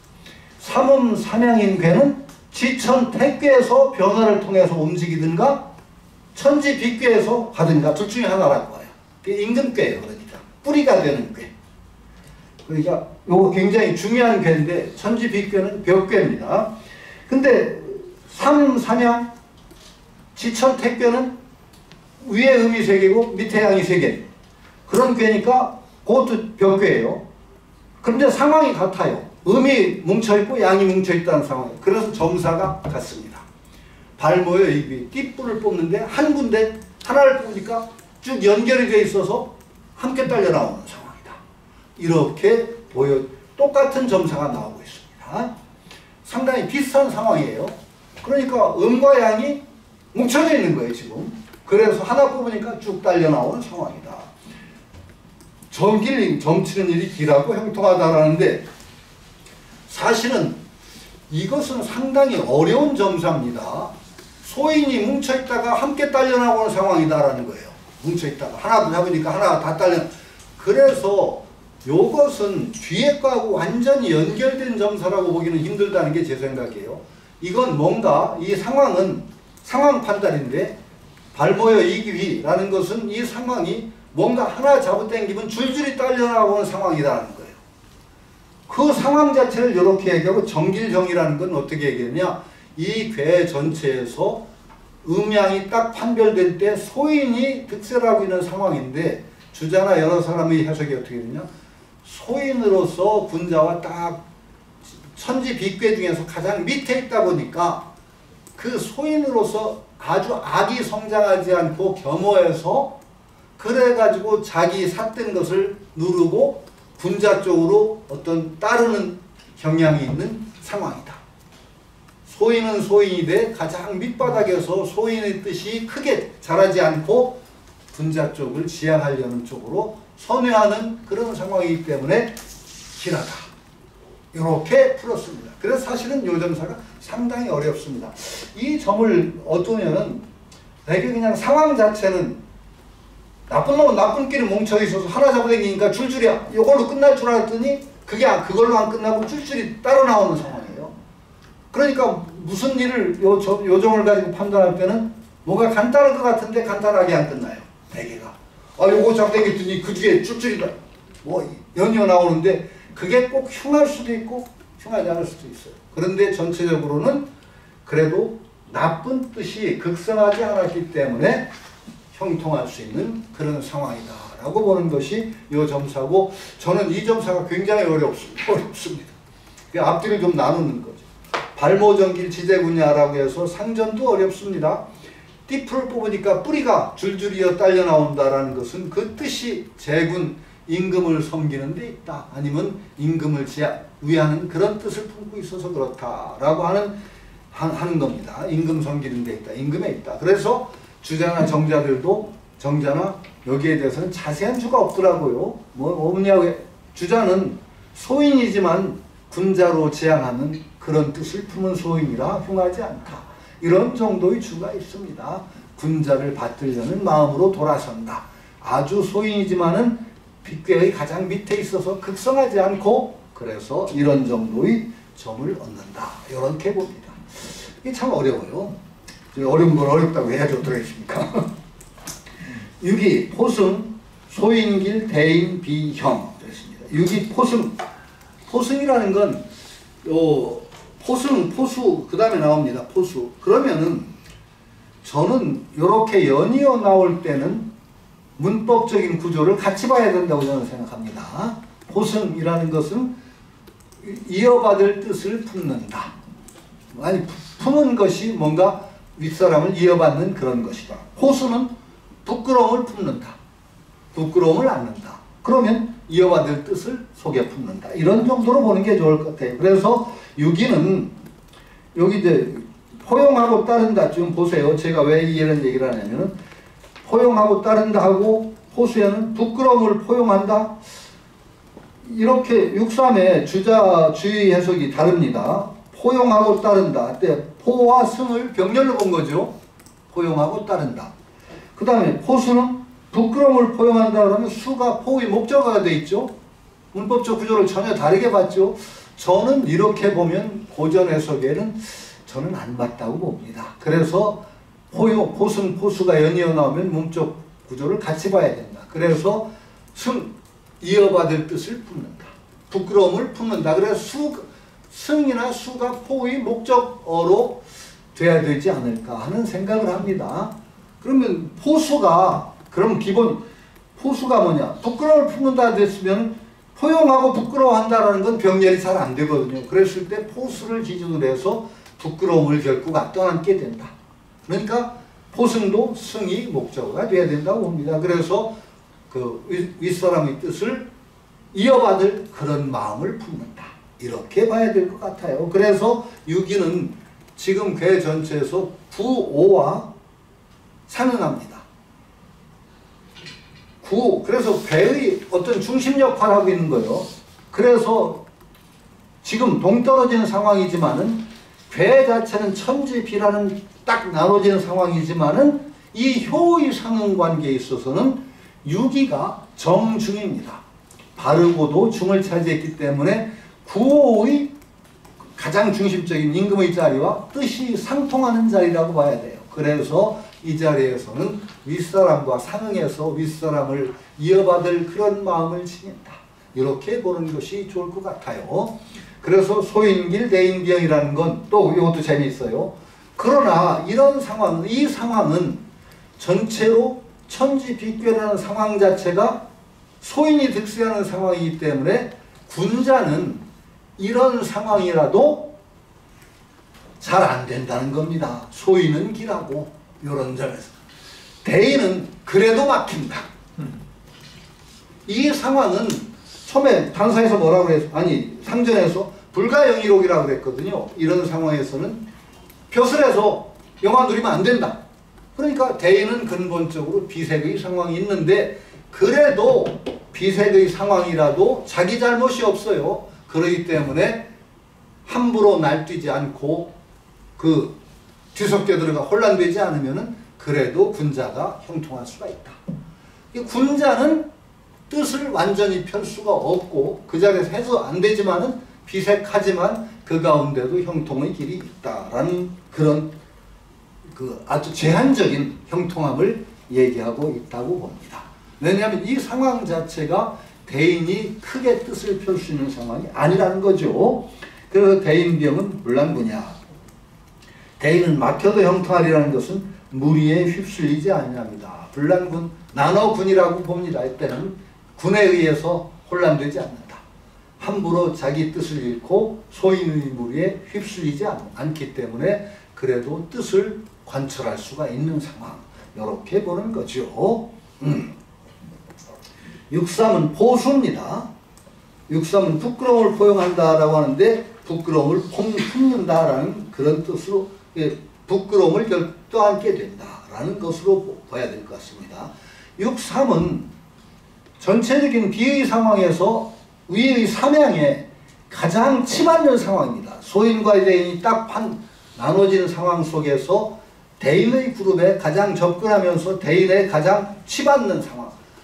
삼음삼양인 궤는 지천택궤에서 변화를 통해서 움직이든가 천지빅궤에서 가든가 둘 중에 하나라고 해요. 그게 임금궤예요. 그러니까 뿌리가 되는 궤. 그러니까 이거 굉장히 중요한 궤인데 천지빅궤는 벽궤입니다. 근데 삼삼양 지천택궤는 위에 음이 세 개고 밑에 양이 세 개. 그런 궤니까 그것도 벽궤예요. 그런데 상황이 같아요. 음이 뭉쳐있고 양이 뭉쳐있다는 상황이에요. 그래서 점사가 같습니다. 발모여 이 띠뿔을 뽑는데 한 군데 하나를 뽑으니까 쭉 연결이 되어 있어서 함께 딸려 나오는 상황이다. 이렇게 보여 똑같은 점사가 나오고 있습니다. 상당히 비슷한 상황이에요. 그러니까 음과 양이 뭉쳐져 있는 거예요 지금. 그래서 하나 뽑으니까 쭉 딸려 나오는 상황이다. 점길, 점치는 일이 길하고 형통하다라는데 사실은 이것은 상당히 어려운 점사입니다. 소인이 뭉쳐있다가 함께 딸려 나오는 상황이다라는 거예요. 뭉쳐있다가 하나 잡으니까 하나 다 딸려. 그래서 요것은 뒤에 거하고 완전히 연결된 점사라고 보기는 힘들다는 게 제 생각이에요. 이건 뭔가 이 상황은 상황 판단인데 발모여 이기위라는 것은 이 상황이 뭔가 하나 잡아당기면 줄줄이 딸려 나오는 상황이라는 거예요. 그 상황 자체를 이렇게 얘기하고 정길정이라는 건 어떻게 얘기하냐, 이 궤 전체에서 음양이 딱 판별될 때 소인이 득세하고 있는 상황인데 주자나 여러 사람의 해석이 어떻게 되냐, 소인으로서 군자와 딱 천지 빅궤 중에서 가장 밑에 있다 보니까 그 소인으로서 아주 악이 성장하지 않고 겸허해서 그래가지고 자기 삿된 것을 누르고 군자 쪽으로 어떤 따르는 경향이 있는 상황이다. 소인은 소인이 돼 가장 밑바닥에서 소인의 뜻이 크게 자라지 않고 군자 쪽을 지향하려는 쪽으로 선회하는 그런 상황이기 때문에 길하다. 이렇게 풀었습니다. 그래서 사실은 요 점사가 상당히 어렵습니다. 이 점을 얻으면은 되게 그냥 상황 자체는 나쁜 놈은 나쁜끼리 뭉쳐있어서 하나 잡아당기니까 줄줄이 이걸로 끝날 줄 알았더니 그게 그걸로 안 끝나고 줄줄이 따로 나오는 상황이에요. 그러니까 무슨 일을 요, 저, 요 점을 가지고 판단할 때는 뭔가 간단할 것 같은데 간단하게 안 끝나요. 대개가. 아 요거 잡아당겼더니 그 뒤에 줄줄이 뭐 연이어 나오는데 그게 꼭 흉할 수도 있고 흉하지 않을 수도 있어요. 그런데 전체적으로는 그래도 나쁜 뜻이 극성하지 않았기 때문에 형통할 수 있는 그런 상황이다 라고 보는 것이 이 점사고, 저는 이 점사가 굉장히 어렵습니다. 어렵습니다. 앞뒤를 좀 나누는 거죠. 발모정길 지제군야라고 해서 상전도 어렵습니다. 띠풀을 뽑으니까 뿌리가 줄줄이어 딸려 나온다라는 것은 그 뜻이 제군 임금을 섬기는 데 있다, 아니면 임금을 위하는 그런 뜻을 품고 있어서 그렇다라고 하는 하는 겁니다. 임금 섬기는 데 있다, 임금에 있다. 그래서 주자나 정자들도 정자나 여기에 대해서는 자세한 주가 없더라고요. 뭐 없냐고. 주자는 소인이지만 군자로 지향하는 그런 뜻을 품은 소인이라 흉하지 않다. 이런 정도의 주가 있습니다. 군자를 받들려는 마음으로 돌아선다. 아주 소인이지만은 빅궤의 가장 밑에 있어서 극성하지 않고 그래서 이런 정도의 점을 얻는다. 이렇게 봅니다. 이게 참 어려워요. 어려운 걸 어렵다고 해야지 어떡하겠습니까? 육이 포승, 소인길, 대인, 비형 그랬습니다. 육이 포승, 포승이라는 건 요 포승, 포수 그 다음에 나옵니다. 포수. 그러면은 저는 이렇게 연이어 나올 때는 문법적인 구조를 같이 봐야 된다고 저는 생각합니다. 포승이라는 것은 이어받을 뜻을 품는다. 많이 품은 것이 뭔가 윗사람을 이어받는 그런 것이다. 호수는 부끄러움을 품는다. 부끄러움을 안는다. 그러면 이어받을 뜻을 속에 품는다. 이런 정도로 보는 게 좋을 것 같아요. 그래서 유기는 여기 이제 포용하고 따른다. 지금 보세요. 제가 왜 이런 얘기를 하냐면은 포용하고 따른다 하고 호수에는 부끄러움을 포용한다. 이렇게 육삼의 주자 주의 해석이 다릅니다. 포용하고 따른다. 때 포와 승을 병렬로 본 거죠. 포용하고 따른다. 그 다음에 호수는 부끄러움을 포용한다 그러면 수가 포의 목적어가 돼 있죠. 문법적 구조를 전혀 다르게 봤죠. 저는 이렇게 보면 고전 해석에는 저는 안 맞다고 봅니다. 그래서 포용, 포승, 포수가 연이어 나오면 문법 구조를 같이 봐야 된다. 그래서 승, 이어받을 뜻을 품는다. 부끄러움을 품는다. 그래서 수, 승이나 수가 포의 목적어로 돼야 되지 않을까 하는 생각을 합니다. 그러면 포수가 그럼 기본 포수가 뭐냐? 부끄러움을 품는다 됐으면 포용하고 부끄러워한다라는 건 병렬이 잘 안 되거든요. 그랬을 때 포수를 기준으로 해서 부끄러움을 결국 떠안게 된다. 그러니까 포승도 승이 목적어가 돼야 된다고 봅니다. 그래서 그 윗사람의 뜻을 이어받을 그런 마음을 품는다. 이렇게 봐야 될 것 같아요. 그래서 유기는 지금 궤 전체에서 구오와 상응합니다. 구, 그래서 궤의 어떤 중심 역할을 하고 있는 거예요. 그래서 지금 동떨어지는 상황이지만은 궤 자체는 천지비라는 딱 나눠지는 상황이지만은 이 효의 상응 관계에 있어서는 유기가 정중입니다. 바르고도 중을 차지했기 때문에 구오의 가장 중심적인 임금의 자리와 뜻이 상통하는 자리라고 봐야 돼요. 그래서 이 자리에서는 윗사람과 상응해서 윗사람을 이어받을 그런 마음을 지닌다. 이렇게 보는 것이 좋을 것 같아요. 그래서 소인길 대인병이라는 건 또 이것도 재미있어요. 그러나 이런 상황은, 이 상황은 전체로 천지비괴라는 상황 자체가 소인이 득세하는 상황이기 때문에 군자는 이런 상황이라도 잘 안 된다는 겁니다. 소인은 길하고 이런 점에서. 대인은 그래도 막힌다. 이 상황은 처음에 당사에서 뭐라고 그랬어? 아니 상전에서 불가영의록이라고 그랬거든요. 이런 상황에서는 벼슬에서 영화 누리면 안 된다. 그러니까 대인은 근본적으로 비색의 상황이 있는데 그래도 비색의 상황이라도 자기 잘못이 없어요. 그러기 때문에 함부로 날뛰지 않고 그 뒤섞여 들어가 혼란되지 않으면은 그래도 군자가 형통할 수가 있다. 이 군자는 뜻을 완전히 펼 수가 없고 그 자리에서 해서 안 되지만은 비색하지만 그 가운데도 형통의 길이 있다라는 그런 그 아주 제한적인 형통함을 얘기하고 있다고 봅니다. 왜냐하면 이 상황 자체가 대인이 크게 뜻을 펼 수 있는 상황이 아니라는 거죠. 그래서 대인병은 물란군이야. 대인은 막혀도 형통하리라는 것은 무리에 휩쓸리지 아니합니다. 불란군, 나눠군이라고 봅니다. 이때는 군에 의해서 혼란되지 않는다. 함부로 자기 뜻을 잃고 소인의 무리에 휩쓸리지 않, 않기 때문에 그래도 뜻을 관철할 수가 있는 상황. 이렇게 보는 거죠. 음. 육삼은 포수입니다. 육삼은 부끄러움을 포용한다라고 하는데 부끄러움을 품는다라는 그런 뜻으로 부끄러움을 떠안게 된다라는 것으로 봐야 될 것 같습니다. 육삼은 전체적인 비의 상황에서 위의 삼양에 가장 치맞는 상황입니다. 소인과 대인이 딱 판, 나눠지는 상황 속에서 대인의 그룹에 가장 접근하면서 대인에 가장 치받는 상황.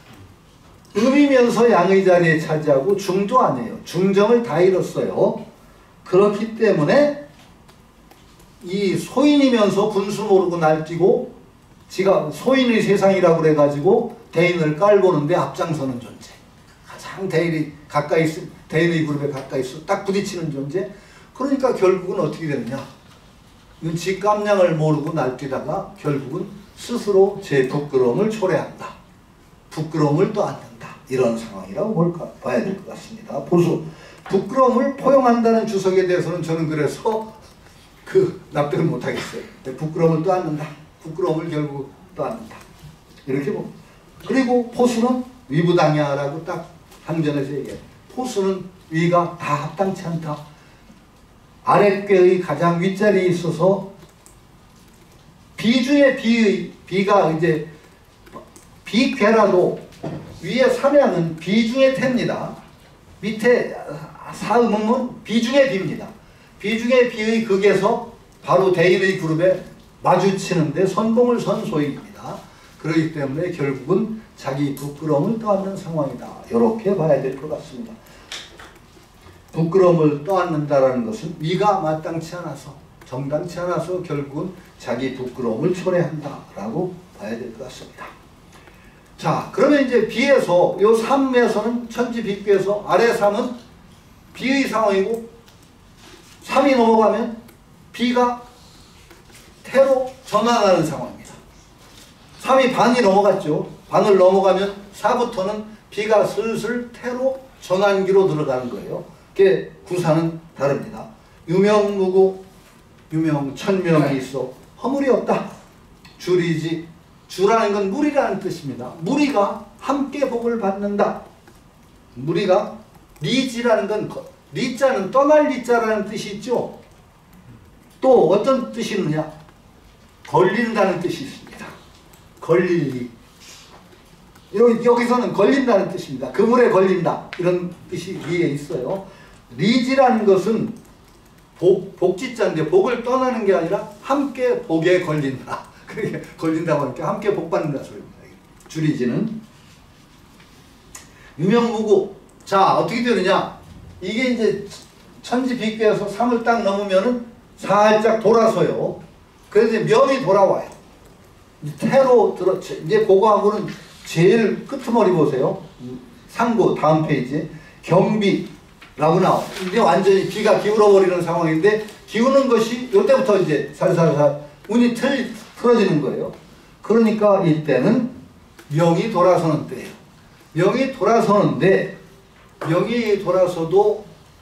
음이면서 양의 자리에 차지하고 중도 아니에요. 중정을 다 잃었어요. 그렇기 때문에 이 소인이면서 분수 모르고 날뛰고 지가 소인의 세상이라고 그래가지고 대인을 깔보는데 앞장서는 존재. 가장 대인이 가까이 있어, 대인의 그룹에 가까이 있어 딱 부딪히는 존재. 그러니까 결국은 어떻게 되느냐. 지 깜냥을 모르고 날뛰다가 결국은 스스로 제 부끄러움을 초래한다. 부끄러움을 떠안는다. 이런 상황이라고 볼까, 봐야 될 것 같습니다. 보수. 부끄러움을 포용한다는 주석에 대해서는 저는 그래서 그 그 납득을 못하겠어요. 부끄러움을 떠안는다. 부끄러움을 결국 떠안는다. 이렇게 뭐. 그리고 포수는 위부당야라고 딱 항전에서 얘기해요. 포수는 위가 다 합당치 않다. 아랫괴의 가장 윗자리에 있어서 비중의 비의 비가 이제 비괴라도 위에 삼양은 비중의 태입니다. 밑에 사음은 비중의 비입니다. 비중의 비의 극에서 바로 대인의 그룹에 마주치는데 선봉을 선 소인입니다. 그렇기 때문에 결국은 자기 부끄러움을 떠안는 상황이다. 이렇게 봐야 될 것 같습니다. 부끄러움을 떠안는다라는 것은 위가 마땅치 않아서 정당치 않아서 결국은 자기 부끄러움을 초래한다라고 봐야 될 것 같습니다. 자, 그러면 이제 비에서 요 삼에서는 천지 비교에서 아래 삼은 비의 상황이고 삼이 넘어가면 비가 태로 전환하는 상황입니다. 삼이 반이 넘어갔죠. 반을 넘어가면 사부터는 비가 슬슬 태로 전환기로 들어가는 거예요. 그게 구사는 다릅니다. 유명무고 유명 천명이 있어 허물이 없다. 줄이지. 주라는 건 무리라는 뜻입니다. 무리가 함께 복을 받는다. 무리가 리지라는 건 리자는 떠날 리자라는 뜻이 있죠. 또 어떤 뜻이 있느냐? 걸린다는 뜻이 있습니다. 걸릴 리. 여기서는 걸린다는 뜻입니다. 그물에 걸린다. 이런 뜻이 위에 있어요. 리지라는 것은 복, 복지자인데 복을 떠나는 게 아니라 함께 복에 걸린다. 그게 걸린다고 하니까 함께 복 받는다 소리입니다. 줄이지는. 유명무고. 자, 어떻게 되느냐? 이게 이제 천지 비교에서 삼을 딱 넘으면은 살짝 돌아서요. 그래서 명이 돌아와요. 태로 들어, 이제 그거하고는 제일 끄트머리 보세요. 상부 다음 페이지. 경비라고 나와. 이제 완전히 비가 기울어버리는 상황인데 기우는 것이 이때부터 이제 살살살 운이 틀, 틀어지는 거예요. 그러니까 이때는 명이 돌아서는 때예요. 명이 돌아서는데 명이 돌아서도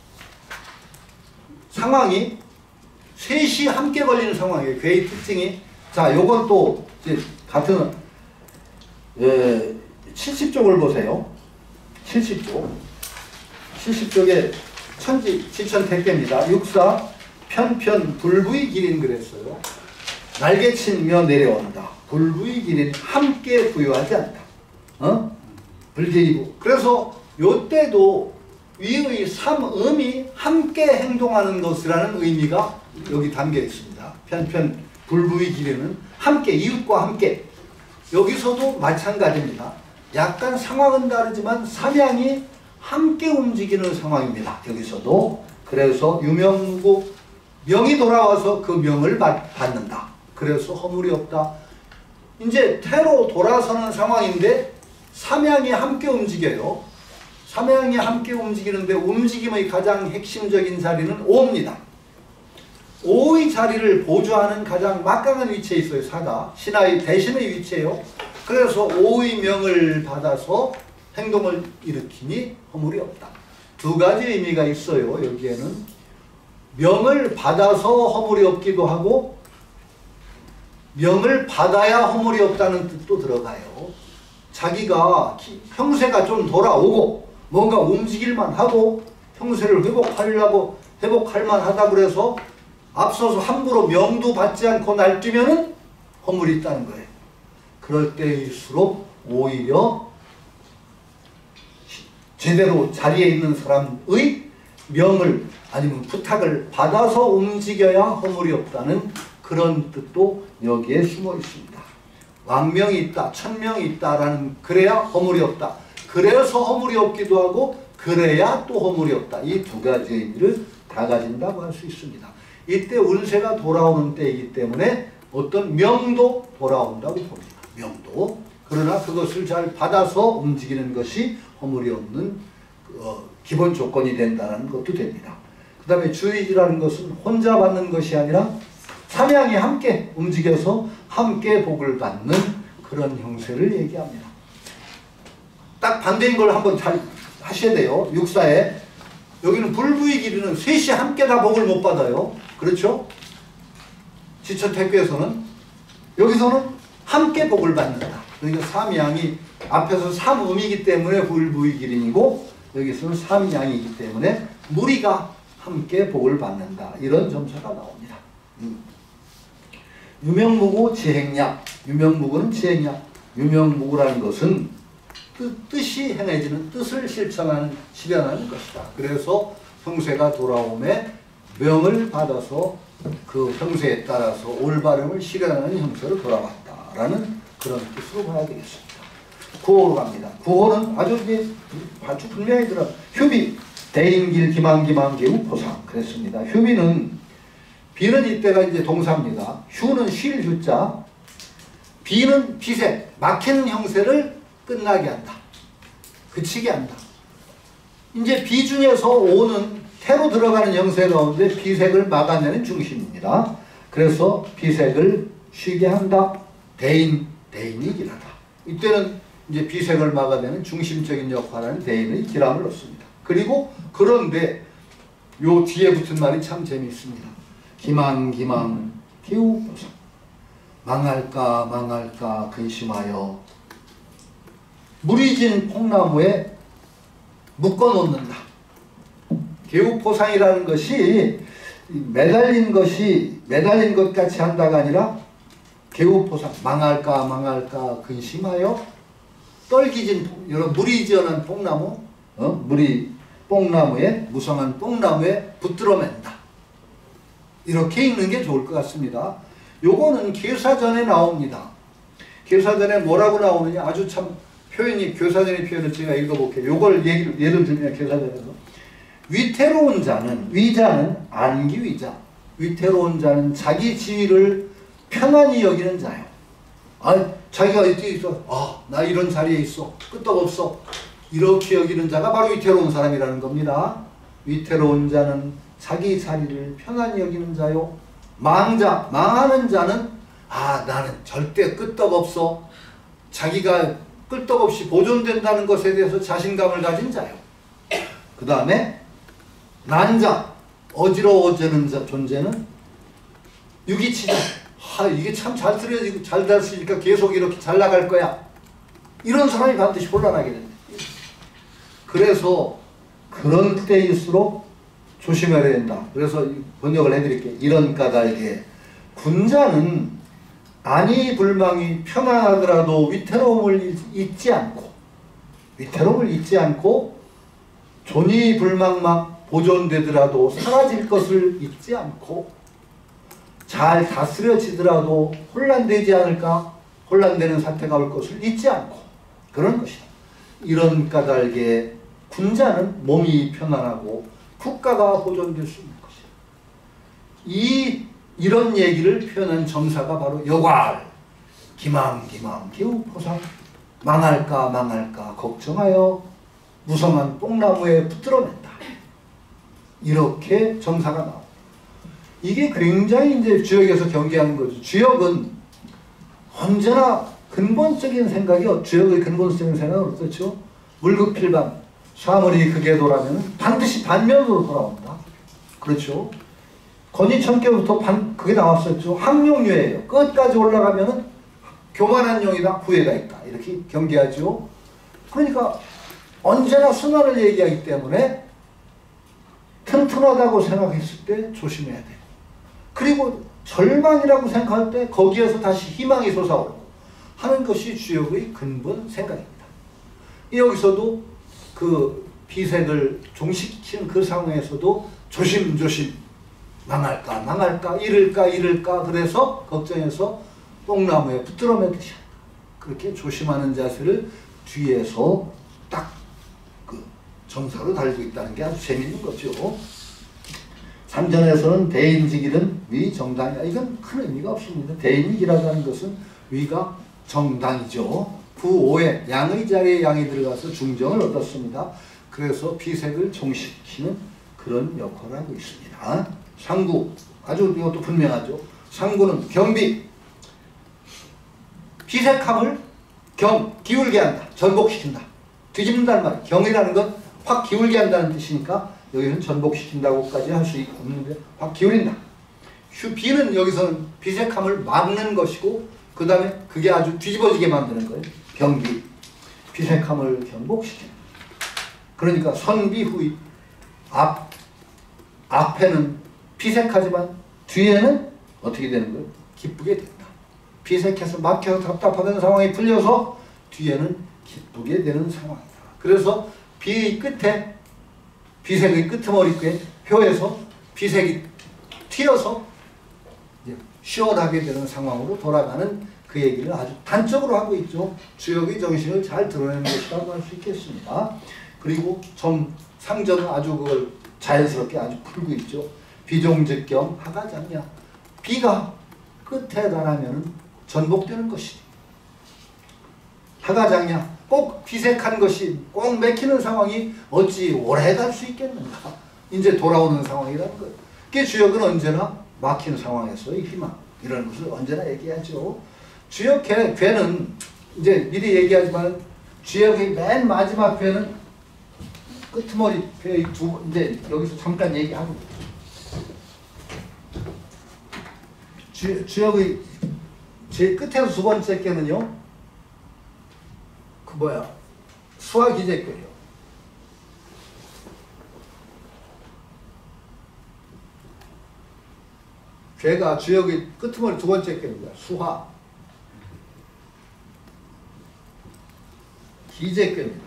상황이 셋이 함께 걸리는 상황이에요. 괴의 특징이. 자, 요건 또 이제 같은 예, 칠십 쪽을 보세요. 칠십 쪽. 칠십 쪽에 천지 지천택계입니다. 육사 편편 불부의 기린 그랬어요. 날개치며 내려온다. 불부의 기린 함께 부유하지 않다. 어? 불계이부. 그래서 요때도 위의 삼음이 함께 행동하는 것이라는 의미가 여기 담겨 있습니다. 편편 불부의 기린은 함께, 이웃과 함께. 여기서도 마찬가지입니다. 약간 상황은 다르지만 삼양이 함께 움직이는 상황입니다. 여기서도. 그래서 유명무고 명이 돌아와서 그 명을 받는다. 그래서 허물이 없다. 이제 태로 돌아서는 상황인데 삼양이 함께 움직여요. 삼양이 함께 움직이는데 움직임의 가장 핵심적인 자리는 오입니다. 오의 자리를 보조하는 가장 막강한 위치에 있어요. 사가. 신하의 대신의 위치예요. 그래서 오의 명을 받아서 행동을 일으키니 허물이 없다. 두 가지 의미가 있어요. 여기에는 명을 받아서 허물이 없기도 하고 명을 받아야 허물이 없다는 뜻도 들어가요. 자기가 형세가 좀 돌아오고 뭔가 움직일만 하고 형세를 회복하려고 회복할 만하다 그래서 앞서서 함부로 명도 받지 않고 날뛰면은 허물이 있다는 거예요. 그럴 때일수록 오히려 제대로 자리에 있는 사람의 명을 아니면 부탁을 받아서 움직여야 허물이 없다는 그런 뜻도 여기에 숨어 있습니다. 왕명이 있다, 천명이 있다라는 그래야 허물이 없다. 그래서 허물이 없기도 하고 그래야 또 허물이 없다. 이 두 가지 의미를 다 가진다고 할 수 있습니다. 이때 운세가 돌아오는 때이기 때문에 어떤 명도 돌아온다고 봅니다. 명도. 그러나 그것을 잘 받아서 움직이는 것이 허물이 없는 어, 기본 조건이 된다는 것도 됩니다. 그 다음에 주의지라는 것은 혼자 받는 것이 아니라 삼양이 함께 움직여서 함께 복을 받는 그런 형세를 얘기합니다. 딱 반대인 걸 한번 잘 하셔야 돼요. 육사에 여기는 불부의 길이는 셋이 함께 다 복을 못 받아요. 그렇죠? 지처태교에서는 여기서는 함께 복을 받는다. 그러니까 삼양이 앞에서 삼음이기 때문에 불부의기린이고 여기서는 삼양이기 때문에 무리가 함께 복을 받는다. 이런 점수가 나옵니다. 음. 유명무구 지행약. 유명무구는 지행약. 유명무구라는 것은 뜻, 뜻이 행해지는 뜻을 실천하는 실현하는 것이다. 그래서 형세가 돌아오매 명을 받아서 그 형세에 따라서 올바름을 실현하는 형세로 돌아왔다라는 그런 뜻으로 봐야 되겠습니다. 구호로 갑니다. 구호는 아주 이제 아주 분명히 들어. 휴비 대인길 기망기망기 우포상 그랬습니다. 휴비는 비는 이때가 이제 동사입니다. 휴는 쉴 휴자. 비는 비색 막히는 형세를 끝나게 한다. 그치게 한다. 이제 비 중에서 오는 태로 들어가는 형세 가운데 비색을 막아내는 중심입니다. 그래서 비색을 쉬게 한다. 대인, 대인이 길하다. 이때는 이제 비색을 막아내는 중심적인 역할을 하는 대인의 기람을 넣습니다. 그리고 그런데 요 뒤에 붙은 말이 참 재미있습니다. 기망 기망 기우포상 망할까 망할까 근심하여 무리진 콩나무에 묶어놓는다. 개우포상이라는 것이 매달린 것이 매달린 것 같이 한다가 아니라 개우포상 망할까 망할까 근심하여 떨기진 여러 물이 지어난 뽕나무 어? 물이 뽕나무에 무성한 뽕나무에 붙들어맨다. 이렇게 읽는 게 좋을 것 같습니다. 요거는 교사전에 나옵니다. 교사전에 뭐라고 나오느냐 아주 참 표현이 교사전의 표현을 제가 읽어볼게요. 요걸 얘기를 예를 들면 교사전에서 위태로운 자는 위자는 안기위자 위태로운 자는 자기 지위를 편안히 여기는 자요. 아 자기가 어디 있어? 아 나 이런 자리에 있어. 끄떡없어. 이렇게 여기는 자가 바로 위태로운 사람이라는 겁니다. 위태로운 자는 자기 자리를 편안히 여기는 자요. 망자 망하는 자는 아 나는 절대 끄떡없어. 자기가 끄떡없이 보존된다는 것에 대해서 자신감을 가진 자요. 그 다음에 난자 어지러워지는 자, 존재는 유기치자 아 이게 참 잘 쓰여지고 잘 됐으니까 계속 이렇게 잘 나갈 거야. 이런 사람이 반드시 곤란하게 된다. 그래서 그런 때일수록 조심해야 된다. 그래서 번역을 해드릴게요. 이런 까닭에 군자는 안위 불망이 편안하더라도 위태로움을 잊지 않고 위태로움을 잊지 않고 존이 불망만 보존되더라도 사라질 것을 잊지 않고 잘 다스려지더라도 혼란되지 않을까 혼란되는 사태가 올 것을 잊지 않고 그런 것이다. 이런 까닭에 군자는 몸이 편안하고 국가가 보존될 수 있는 것이다. 이 이런 얘기를 표현한 정사가 바로 여괄 기망기망 기우포상 망할까 망할까 걱정하여 무성한 뽕나무에 붙들어낸다. 이렇게 정사가 나옵니다. 이게 굉장히 이제 주역에서 경계하는 거죠. 주역은 언제나 근본적인 생각이 주역의 근본적인 생각은 어떻죠? 물극필반 사물이 극에 돌아면 반드시 반면으로 돌아온다. 그렇죠? 건의천계부터 반 그게 나왔었죠. 항용유예요. 끝까지 올라가면은 교만한 용이다. 후회가 있다. 이렇게 경계하죠. 그러니까 언제나 순환을 얘기하기 때문에 튼튼하다고 생각했을 때 조심해야 돼요. 그리고 절망이라고 생각할 때 거기에서 다시 희망이 솟아오르고 하는 것이 주역의 근본 생각입니다. 여기서도 그 비색을 종식시키는 그 상황에서도 조심조심 망할까 망할까 이럴까 이럴까 그래서 걱정해서 뽕나무에 붙들어 매듯이 그렇게 조심하는 자세를 뒤에서 딱 그 정사로 달고 있다는 게 아주 재밌는 거죠. 삼전에서는 대인직일은 위정당이다. 이건 큰 의미가 없습니다. 대인직이라는 것은 위가 정당이죠. 구오에 양의 자리에 양이 들어가서 중정을 얻었습니다. 그래서 비색을 종식시키는 그런 역할을 하고 있습니다. 상구 아주 이것도 분명하죠. 상구는 경비 비색함을 경 기울게 한다. 전복시킨다. 뒤집는다는 말. 경이라는 건 확 기울게 한다는 뜻이니까 여기는 전복시킨다고까지 할 수 없는데 확 기울인다. 휴, 비는 여기서는 비색함을 막는 것이고 그 다음에 그게 아주 뒤집어지게 만드는 거예요. 병비. 비색함을 경복시키는. 그러니까 선비후이. 앞, 앞에는 비색하지만 뒤에는 어떻게 되는 거예요? 기쁘게 된다. 비색해서 막혀서 답답하던 상황이 풀려서 뒤에는 기쁘게 되는 상황이다. 그래서 비의 끝에 비색의 끄트머리께 혀에서 비색이 튀어서 시원하게 되는 상황으로 돌아가는 그 얘기를 아주 단적으로 하고 있죠. 주역의 정신을 잘 드러내는 것이라고 할 수 있겠습니다. 그리고 좀 상전은 아주 그걸 자연스럽게 아주 풀고 있죠. 비종즉경 하가장냐. 비가 끝에 달하면 전복되는 것이니. 하가장냐. 꼭 비색한 것이 꼭 맥히는 상황이 어찌 오래 갈 수 있겠는가. 이제 돌아오는 상황이라는 거예요. 그 주역은 언제나 막힌 상황에서의 희망. 이런 것을 언제나 얘기하죠. 주역 괴, 괴는 이제 미리 얘기하지만 주역의 맨 마지막 괴는 끄트머리 괴의 두, 이제 여기서 잠깐 얘기하고 주, 주역의 제일 끝에서 두 번째 괴는요. 그 뭐야 수화기제괴요. 괴가 주역의 끄트머리 두 번째 괴입니다. 수화 기제괴입니다.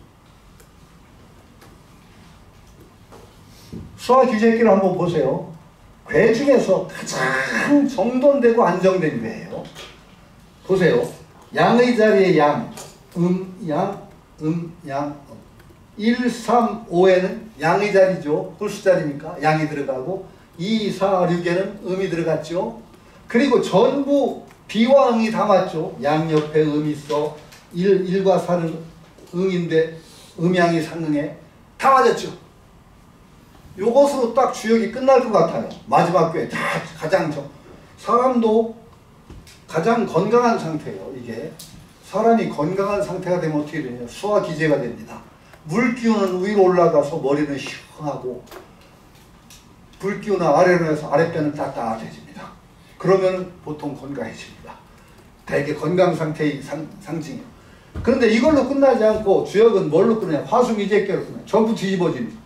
수화 기제괴를 한번 보세요. 괴 중에서 가장 정돈되고 안정된 괴예요. 보세요. 양의 자리에 양, 음, 양, 음, 양, 음. 일, 삼, 오에는 양의 자리죠. 홀수 자리니까 양이 들어가고 이, 사, 육에는 음이 들어갔죠. 그리고 전부 비와 응이 다 맞죠. 양 옆에 음이 있어. 일, 일과 사는 응인데 음양이 상응해. 다 맞았죠. 요것으로 딱 주역이 끝날 것 같아요. 마지막 괴 다 가장 저 사람도 가장 건강한 상태예요. 이게 사람이 건강한 상태가 되면 어떻게 되냐. 수화기제가 됩니다. 물기운은 위로 올라가서 머리는 시원하고 불기운은 아래로 해서 아랫배는 따뜻해집니다. 그러면 보통 건강해집니다. 대개 건강 상태의 상, 상징이에요. 그런데 이걸로 끝나지 않고 주역은 뭘로 끝나냐. 화수미제괴로 끝나요. 전부 뒤집어집니다.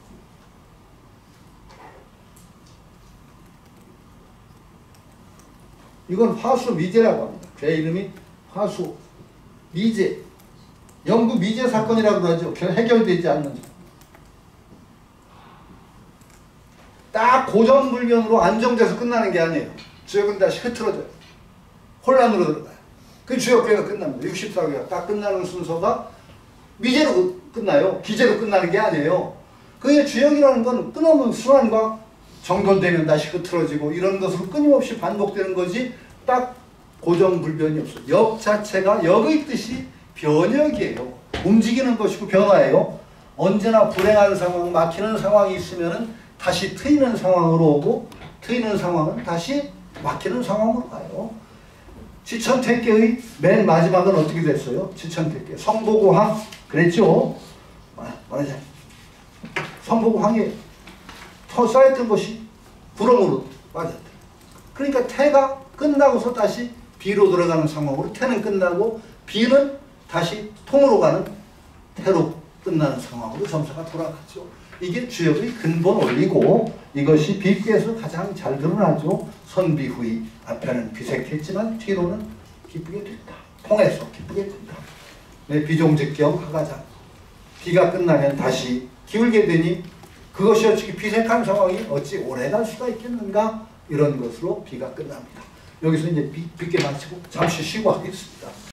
이건 화수미제라고 합니다. 죄 이름이 화수미제. 영구 미제 사건이라고 하죠. 해결되지 않는. 딱 고정불변으로 안정돼서 끝나는 게 아니에요. 주역은 다시 흐트러져요. 혼란으로 들어가요. 그 주역괴가 끝납니다. 육십사 괴가 딱 끝나는 순서가 미제로 끝나요. 기제로 끝나는 게 아니에요. 그게 주역이라는 건 끊임없는 순환과 정돈되면 다시 흐트러지고 이런 것으로 끊임없이 반복되는 거지 딱 고정불변이 없어요. 역 자체가 역의 뜻이 변역이에요. 움직이는 것이고 변화예요. 언제나 불행한 상황, 막히는 상황이 있으면은 다시 트이는 상황으로 오고 트이는 상황은 다시 막히는 상황으로 가요. 지천택계의 맨 마지막은 어떻게 됐어요? 지천택계 성보고항 그랬죠? 말하자. 성보고항에 터 쌓였던 것이 구렁으로 빠졌다. 그러니까 태가 끝나고서 다시 비로 들어가는 상황으로 태는 끝나고 비는 다시 통으로 가는 태로 끝나는 상황으로 점사가 돌아가죠. 이게 주역의 근본 원리고 이것이 비괴에서 가장 잘 드러나죠. 선비후이 앞에는 비색했지만 뒤로는 기쁘게 된다. 통해서 기쁘게 된다. 네, 비종즉경 하가장. 비가 끝나면 다시 기울게 되니 그것이 어찌 비색한 상황이 어찌 오래 갈 수가 있겠는가 이런 것으로 비가 끝납니다. 여기서 이제 비, 비괴 마치고 잠시 쉬고 하겠습니다.